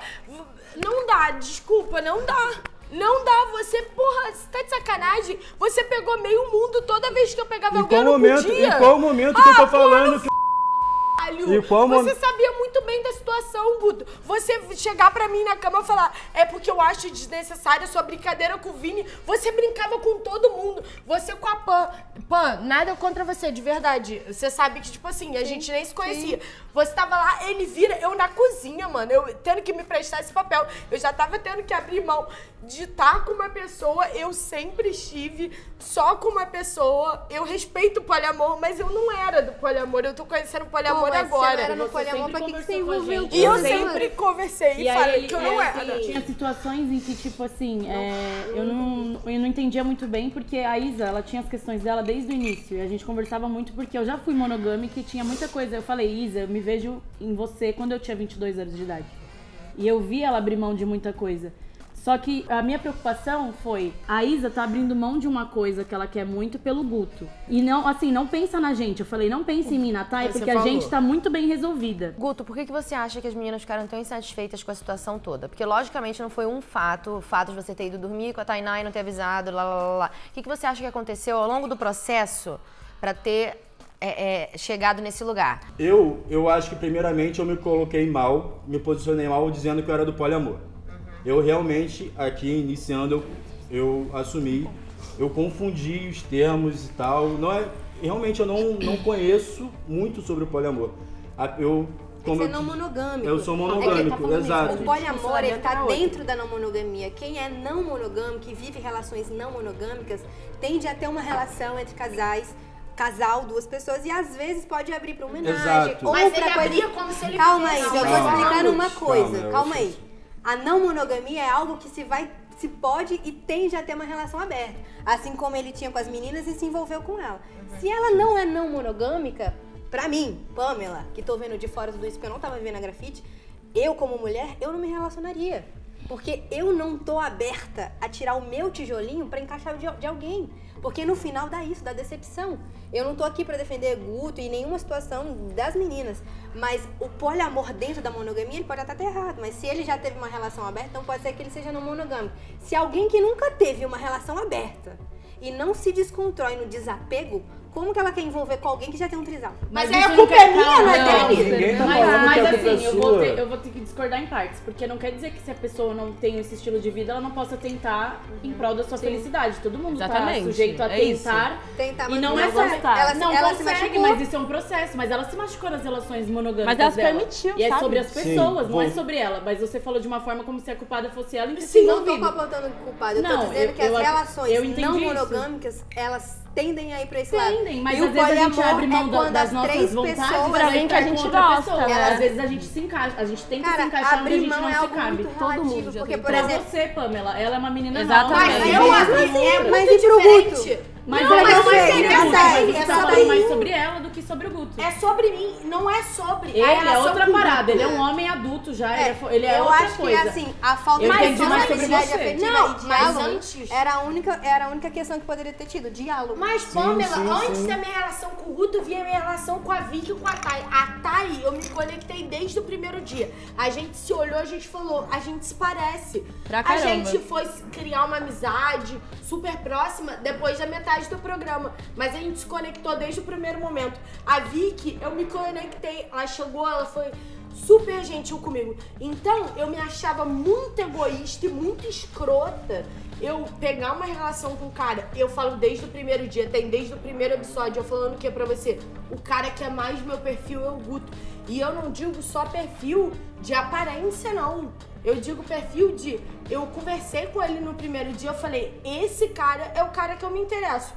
não dá, desculpa, não dá. Não dá, você, porra, você tá de sacanagem? Você pegou meio mundo toda vez que eu pegava Em alguém, eu qual não momento, podia. em qual momento ah, que eu tô porra, falando que... Caralho. E qual Você mom- sabia muito bem da situação, Guto. Você chegar pra mim na cama e falar é porque eu acho desnecessária sua brincadeira com o Vini. Você brincava com todo mundo. Você com a Pan. Pan, nada contra você, de verdade. Você sabe que, tipo assim, a Sim, gente nem se conhecia. sim. Você tava lá, ele vira, eu na cozinha, mano. Eu tendo que me prestar esse papel. Eu já tava tendo que abrir mão de estar com uma pessoa. Eu sempre estive só com uma pessoa. Eu respeito o poliamor, mas eu não era do poliamor. Eu tô conhecendo o poliamor Pô, mas agora. você não era no Você poliamor, sempre pra que que conversou você com a envolveu gente. com E eu ele? sempre conversei e E aí falei ele- que eu não é, era. assim, Tinha situações em que, tipo assim, é, eu, não, eu não entendia muito bem, porque a Isa, ela tinha as questões dela desde o início. E a gente conversava muito, porque eu já fui monogâmica e tinha muita coisa. Eu falei, Isa, eu me vejo em você quando eu tinha vinte e dois anos de idade. E eu vi ela abrir mão de muita coisa. Só que a minha preocupação foi, a Isa tá abrindo mão de uma coisa que ela quer muito pelo Guto. E não, assim, não pensa na gente. Eu falei, não pense em mim, Natália, Mas você porque a falou. gente tá muito bem resolvida. Guto, por que, que você acha que as meninas ficaram tão insatisfeitas com a situação toda? Porque, logicamente, não foi um fato, o fato de você ter ido dormir com a Tainá e não ter avisado, lá, lá, lá, lá. O que, que você acha que aconteceu ao longo do processo pra ter é, é, chegado nesse lugar? Eu, eu acho que primeiramente eu me coloquei mal, me posicionei mal dizendo que eu era do poliamor. Eu realmente, aqui iniciando, eu, eu assumi, eu confundi os termos e tal. Não é, realmente eu não, não conheço muito sobre o poliamor. A- Eu, como Você é eu não te- monogâmico. Eu sou É que ele tá monogâmico, falando isso. exato. O poliamor, ele tá outra. dentro da não monogamia. Quem é não monogâmico e vive relações não monogâmicas, tende a ter uma relação entre casais, casal, duas pessoas, e às vezes pode abrir pra homenagem. Exato. Ou Mas pra ele coisa... abria como se ele Calma aí, fizesse eu tô algo. explicando uma Calma, coisa. eu Calma acho- aí. A não monogamia é algo que se vai, se pode e tende a ter uma relação aberta. Assim como ele tinha com as meninas e se envolveu com ela. Se ela não é não monogâmica, pra mim, Pamela, que tô vendo de fora tudo isso, porque eu não tava vivendo a grafite, eu como mulher, eu não me relacionaria. Porque eu não tô aberta a tirar o meu tijolinho pra encaixar o de, de alguém. Porque no final dá isso, dá decepção. Eu não tô aqui pra defender Guto e nenhuma situação das meninas. Mas o poliamor dentro da monogamia, ele pode até ter errado. Mas se ele já teve uma relação aberta, então pode ser que ele seja não monogâmico. Se alguém que nunca teve uma relação aberta e não se desconstrói no desapego, como que ela quer envolver com alguém que já tem um trisal? Mas, aí isso a culpa quer- é minha, não é dele? Ninguém tá Mas, falando mas que a culpa é assim, eu vou, sua. ter, eu vou ter que discordar em partes, porque não quer dizer que se a pessoa não tem esse estilo de vida, ela não possa tentar em prol da sua felicidade. Todo mundo Exatamente, tá sujeito a é isso. tentar. Tentar, E não mas é só gostar. Ela se- não ela se consegue, machucou. mas isso é um processo. Mas ela se machucou nas relações monogâmicas Mas ela se dela. permitiu, E é sabe? sobre as Sim, pessoas, não é vou- sobre ela. Mas você falou de uma forma como se a culpada fosse ela em ter se Sim, não tô envolvido. apontando culpado. Eu tô Não, dizendo eu- que as eu- relações eu entendi não isso. monogâmicas, elas tendem a ir pra esse lado. Tendem, mas e às o vezes a gente poliamor abre mão é da- quando das as nossas três vontades pessoas... pra alguém que a ficar com gente outra gosta, pessoa. né? Às vezes a gente se encaixa, a gente tenta Cara, se encaixar onde a abrir gente mão não é se algo cabe. muito Todo relativo, mundo já porque, tem por Pra exemplo... você, Pamela, ela é uma menina Exatamente. nova. Mas ela eu é acho uma que é outra. Mas muito e pro Guto? diferente. Mas não, é mas igual não é você, sobre né? essa Mas aí, você é tá falando sobre mais mim. sobre ela do que sobre o Guto. É sobre mim, não é sobre Ele a é relação outra com o parada, Guto. ele é um homem adulto já, ele é, fo- ele é eu outra acho coisa. que assim, a falta Eu de entendi mais sobre disponibilidade você. afetiva Não, e mas diálogo antes- era a única, era a única questão que poderia ter tido, diálogo. Mas, Sim, Pamela, sim, antes sim. da minha relação com o Guto, vinha a minha relação com a Vicky e com a Thay. A Thay, eu me conectei desde o primeiro dia. A gente se olhou, a gente falou, a gente se parece. Pra a caramba. gente foi criar uma amizade super próxima depois da metade do programa. Mas a gente se conectou desde o primeiro momento. A Vicky, eu me conectei, ela chegou, ela foi super gentil comigo. Então, eu me achava muito egoísta e muito escrota. Eu pegar uma relação com o cara, eu falo desde o primeiro dia, tem desde o primeiro episódio, eu falando o que pra você? O cara que é mais meu perfil é o Guto. E eu não digo só perfil de aparência, não. Eu digo perfil de... Eu conversei com ele no primeiro dia, eu falei, esse cara é o cara que eu me interesso.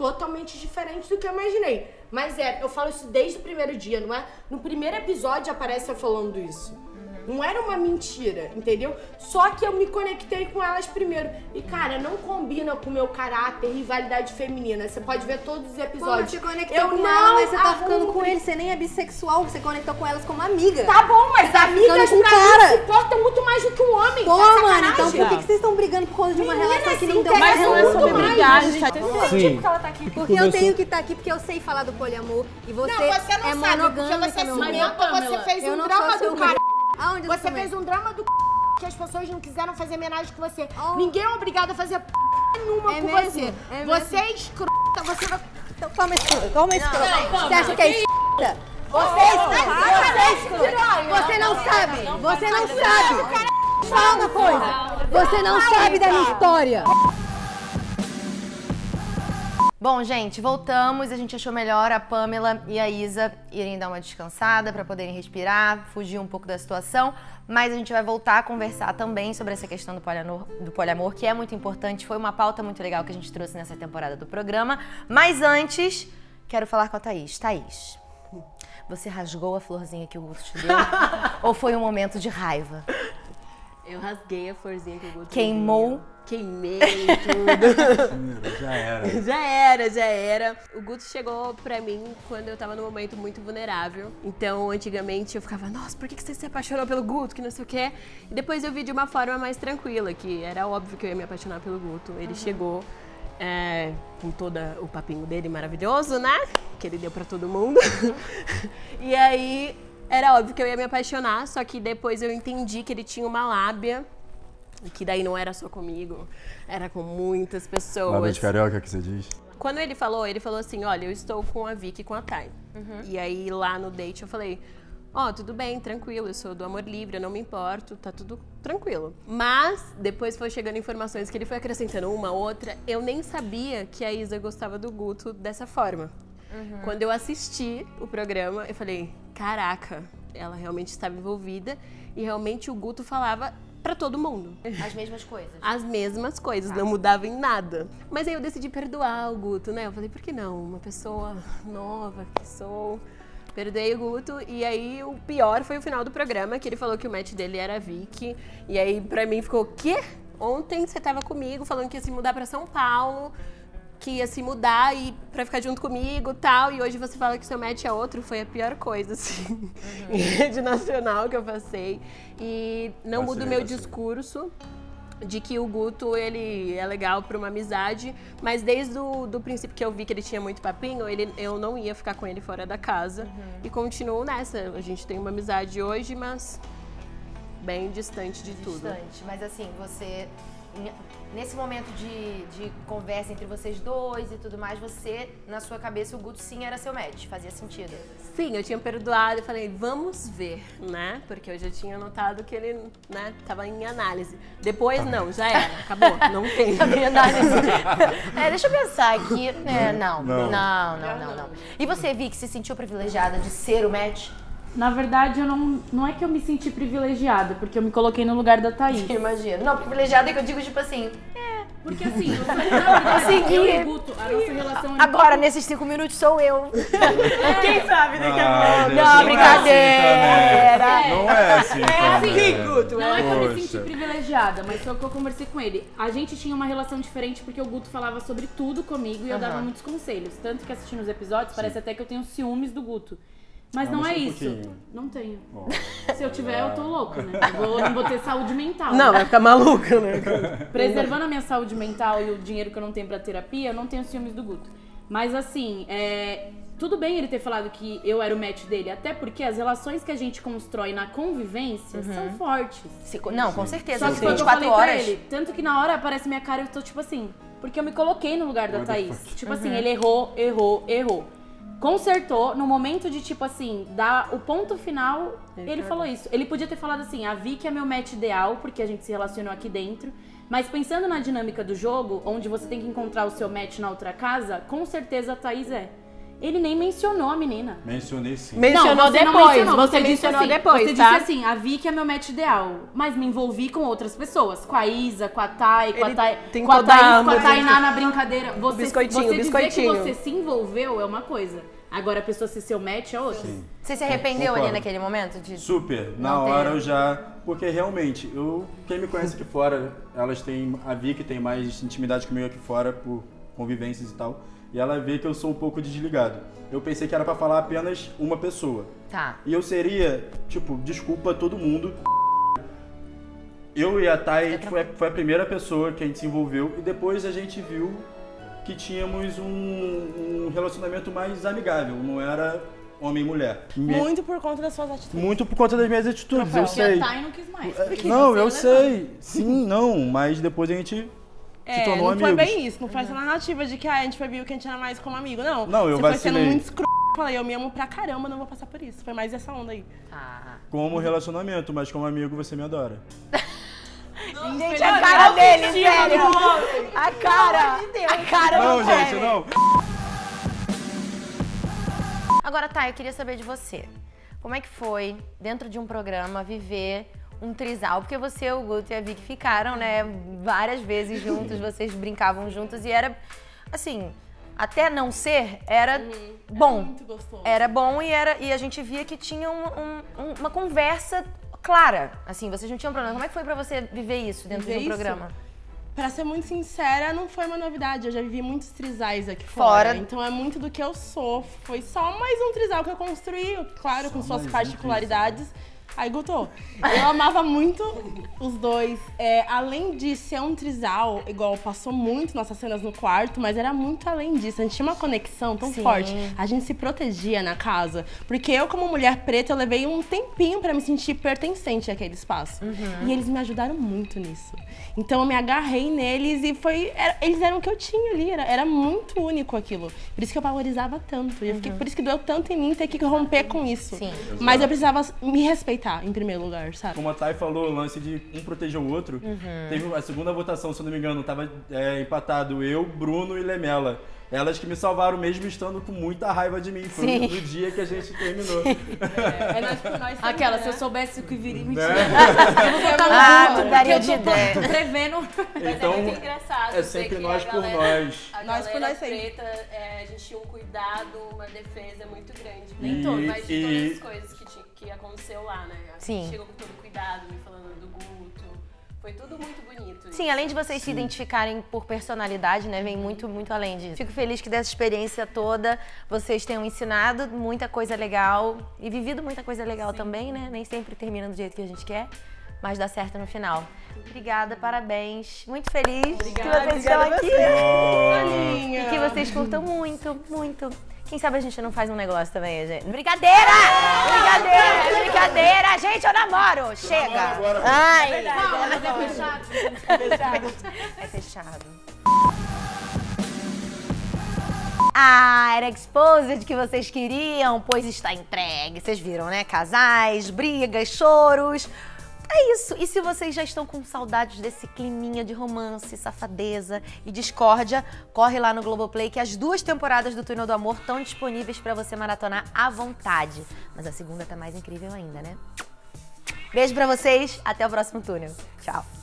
totalmente diferente do que eu imaginei. Mas é, eu falo isso desde o primeiro dia, não é? No primeiro episódio aparece eu falando isso. Não era uma mentira, entendeu? Só que eu me conectei com elas primeiro. E, cara, não combina com o meu caráter, rivalidade feminina. Você pode ver todos os episódios. Pô, você conectou eu com não ela, mas você tá arrumo... ficando com ele. Você nem é bissexual, você conectou com elas como amiga. Tá bom, mas você tá amigas ficando com pra cara. mim se importam muito mais do que um homem. Pô, tá mano, sacanagem? então por que, que vocês estão brigando por conta de uma Menina, relação que se não deu interessa certo? muito sobre mais, brigar, gente. gente. Sim. que ela tá aqui. Porque Começou- eu tenho que estar aqui porque eu sei falar do poliamor e você, Não, você não é sabe, monogâmica, porque você meu ciumenta, amor. você fez Eu um não drama sou do ciumenta. cara. Aonde eu Você ciumenta? fez um drama do que as pessoas não quiseram fazer homenagem com você. Ninguém é obrigado a fazer p nenhuma É com mesmo? você. É você mesmo? é escrota, você vai... Então toma escrota, toma escrota. Não, não, Você acha não, que é que escrota? Você Ô, é ô, escrota. para, Você é escrota. Você não sabe. Você não sabe. Fala uma coisa. Você não sabe da minha história. Bom, gente, voltamos. A gente achou melhor a Pamela e a Isa irem dar uma descansada para poderem respirar, fugir um pouco da situação. Mas a gente vai voltar a conversar também sobre essa questão do poliamor, do poliamor, que é muito importante. Foi uma pauta muito legal que a gente trouxe nessa temporada do programa. Mas antes, quero falar com a Thaís. Thaís, você rasgou a florzinha que o Guto te deu? Ou foi um momento de raiva? Eu rasguei a florzinha que o Guto Queimou? me deu. Queimei tudo. Já era. Já era, já era. O Guto chegou pra mim quando eu tava num momento muito vulnerável. Então, antigamente, eu ficava, nossa, por que você se apaixonou pelo Guto, que não sei o quê? E depois eu vi de uma forma mais tranquila, que era óbvio que eu ia me apaixonar pelo Guto. Ele uhum. chegou é, com todo o papinho dele maravilhoso, né? Que ele deu pra todo mundo. E aí, era óbvio que eu ia me apaixonar, só que depois eu entendi que ele tinha uma lábia, que daí não era só comigo, era com muitas pessoas. Lábia de carioca que você diz? Quando ele falou, ele falou assim, olha, eu estou com a Vicky e com a Thay. Uhum. E aí lá no date eu falei, ó, oh, tudo bem, tranquilo, eu sou do amor livre, eu não me importo, tá tudo tranquilo. Mas depois foi chegando informações que ele foi acrescentando uma, outra, eu nem sabia que a Isa gostava do Guto dessa forma. Uhum. Quando eu assisti o programa, eu falei, caraca, ela realmente estava envolvida e realmente o Guto falava pra todo mundo. As mesmas coisas. As mesmas coisas, Tá. não mudava em nada. Mas aí eu decidi perdoar o Guto, né? Eu falei, por que não? Uma pessoa nova que sou. Perdoei o Guto e aí o pior foi o final do programa, que ele falou que o match dele era a Vicky. E aí pra mim ficou, o quê? Ontem você tava comigo falando que ia se mudar pra São Paulo, que ia se mudar e pra ficar junto comigo e tal, e hoje você fala que seu match é outro, foi a pior coisa, assim, uhum. em rede nacional que eu passei. E não muda o meu discurso de que o Guto, ele é legal pra uma amizade, mas desde o do princípio que eu vi que ele tinha muito papinho, ele, eu não ia ficar com ele fora da casa. Uhum. E continuo nessa, a gente tem uma amizade hoje, mas bem distante de distante. tudo. Distante, mas assim, você... Nesse momento de, de conversa entre vocês dois e tudo mais, você, na sua cabeça, o Guto sim era seu match, fazia sentido? Sim, eu tinha perdoado e falei, vamos ver, né? Porque eu já tinha notado que ele, né, tava em análise. Depois, não, já era, acabou, não tem. Tava em análise. É, deixa eu pensar aqui. É, não, Não. não, não, não, não. E você, Vicky, se sentiu privilegiada de ser o match? Na verdade, eu não, não é que eu me senti privilegiada, porque eu me coloquei no lugar da Thaís. Imagina. Não, privilegiada é que eu digo, tipo assim... É. Porque assim, eu sou, na verdade, Consegui. eu e o Guto, a nossa relação... é Agora, muito- nesses cinco minutos, sou eu. Quem sabe daqui a Ah, pouco? gente, Não, não é brincadeira. assim também. Não é assim É também. assim, Guto. Não é que eu me Poxa. senti privilegiada, mas só que eu conversei com ele. A gente tinha uma relação diferente porque o Guto falava sobre tudo comigo e eu Aham. dava muitos conselhos. Tanto que assistindo os episódios, parece até que eu tenho ciúmes do Guto. Mas Ah, não mas é um isso. pouquinho. Não tenho. Se eu tiver, eu tô louca, né? Eu vou, não vou ter saúde mental. Não, vai ficar maluca, né? Preservando a minha saúde mental e o dinheiro que eu não tenho pra terapia, eu não tenho ciúmes do Guto. Mas assim, é... tudo bem ele ter falado que eu era o match dele, até porque as relações que a gente constrói na convivência Uhum. são fortes. Se- não, com certeza. Só que Sim. quando eu vinte e falei quatro pra horas. ele, tanto que na hora aparece minha cara e eu tô tipo assim, porque eu me coloquei no lugar da What the Thaís. fuck? Tipo assim, Uhum. ele errou, errou, errou. Consertou, no momento de, tipo assim, dar o ponto final, Ele ele, falou. falou isso. Ele podia ter falado assim, a Vicky é meu match ideal, porque a gente se relacionou aqui dentro. Mas pensando na dinâmica do jogo, onde você tem que encontrar o seu match na outra casa, com certeza a Thaís é. Ele nem mencionou a menina. Mencionei sim. Mencionou não, você depois, não mencionou. você Você, disse mencionou assim, depois, Você tá? disse assim, a Vicky é meu match ideal. Mas me envolvi com outras pessoas. Com a Isa, com a Thay, com a, Ele Thay, tem com a toda a Thaís, com a âmbito. Tainá na brincadeira. Você, Biscoitinho, você biscoitinho. dizer que você se envolveu é uma coisa. Agora a pessoa ser seu match é outra. Sim. Você se arrependeu Concordo. ali naquele momento? De... Super. Na Não ter- hora eu já... Porque realmente, eu, quem me conhece aqui fora, elas têm... A Vicky tem mais intimidade comigo aqui fora por convivências e tal. E ela vê que eu sou um pouco desligado. Eu pensei que era pra falar apenas uma pessoa. Tá. E eu seria, tipo, desculpa todo mundo. Eu e a Thay foi, foi a primeira pessoa que a gente se envolveu. E depois a gente viu que tínhamos um, um relacionamento mais amigável. Não era homem e mulher. Me- Muito por conta das suas atitudes. Muito por conta das minhas atitudes, eu Porque sei. a Thay não quis mais. Porque Não, você eu levou. sei. Sim, não. Mas depois a gente se É, tornou não foi amigos. bem isso, não foi essa narrativa de que ah, a gente foi viu que a gente era mais como amigo, não. Não, eu Você foi vacilei. sendo muito escroto, falei, eu me amo pra caramba, não vou passar por isso. Foi mais essa onda aí. Como relacionamento, mas como amigo você me adora. Gente, a cara dele, sério. A cara. A cara Não, do gente, Kevin. não. Agora, tá, eu queria saber de você. Como é que foi, dentro de um programa, viver um trisal? Porque você, o Guto e a Vicky ficaram, né, várias vezes juntos, vocês brincavam juntos e era, assim, até não ser, era bom. Era muito gostoso. Era bom e, era, e a gente via que tinha um- um- um- uma conversa clara. Assim, vocês não tinham problema. Como é que foi pra você viver isso dentro Viver de um isso? programa? Pra ser muito sincera, não foi uma novidade. Eu já vivi muitos trisais aqui Fora. fora. Então é muito do que eu sou. Foi só mais um trisal que eu construí, claro, com suas particularidades. Aí, Guto, eu amava muito os dois. É, além de ser um trisal, igual passou muito nossas cenas no quarto, mas era muito além disso. A gente tinha uma conexão tão Sim. forte. A gente se protegia na casa. Porque eu, como mulher preta, eu levei um tempinho pra me sentir pertencente àquele espaço. Uhum. E eles me ajudaram muito nisso. Então eu me agarrei neles e foi. era- eles eram o que eu tinha ali. Era, era muito único aquilo. Por isso que eu valorizava tanto. E eu fiquei, por isso que doeu tanto em mim ter que romper com isso. Sim. Mas eu precisava me respeitar em primeiro lugar, sabe? Como a Thay falou, o lance de um proteger o outro. Uhum. Teve a segunda votação, se eu não me engano, tava é, empatado eu, Bruno e Lemela. Elas que me salvaram mesmo estando com muita raiva de mim. Foi Sim. no dia que a gente terminou. É, nós por nós também, Aquela, se eu soubesse o que viria, mentira. Né? Eu vou botar no Ah, Google, tu daria porque eu de tô- ideia. tô prevendo. Então, é muito engraçado. é ver sempre que nós a por galera- nós. A Nós por galera nós sempre. preta, é, a gente tinha um cuidado, uma defesa muito grande. E- Nem todo, mas de e- todas as coisas que, ti- que aconteceu lá, né? A Sim. gente chegou com todo cuidado, me falando do Guto. Foi tudo muito bonito. Sim, além de vocês se identificarem por personalidade, né, vem muito, muito além disso. Fico feliz que dessa experiência toda vocês tenham ensinado muita coisa legal e vivido muita coisa legal também, né? Nem sempre termina do jeito que a gente quer, mas dá certo no final. Obrigada, parabéns. Muito feliz que vocês estão obrigada a aqui. você. E que vocês curtam muito, muito. Quem sabe a gente não faz um negócio também, gente? Brincadeira! Brincadeira! Brincadeira! Gente, eu namoro! Chega! Ai! Não, mas é fechado. É fechado. Ah, era Exposed que vocês queriam, pois está entregue. Vocês viram, né? Casais, brigas, choros. É isso. E se vocês já estão com saudades desse climinha de romance, safadeza e discórdia, corre lá no Globoplay que as duas temporadas do Túnel do Amor estão disponíveis pra você maratonar à vontade. Mas a segunda tá mais incrível ainda, né? Beijo pra vocês, até o próximo túnel. Tchau.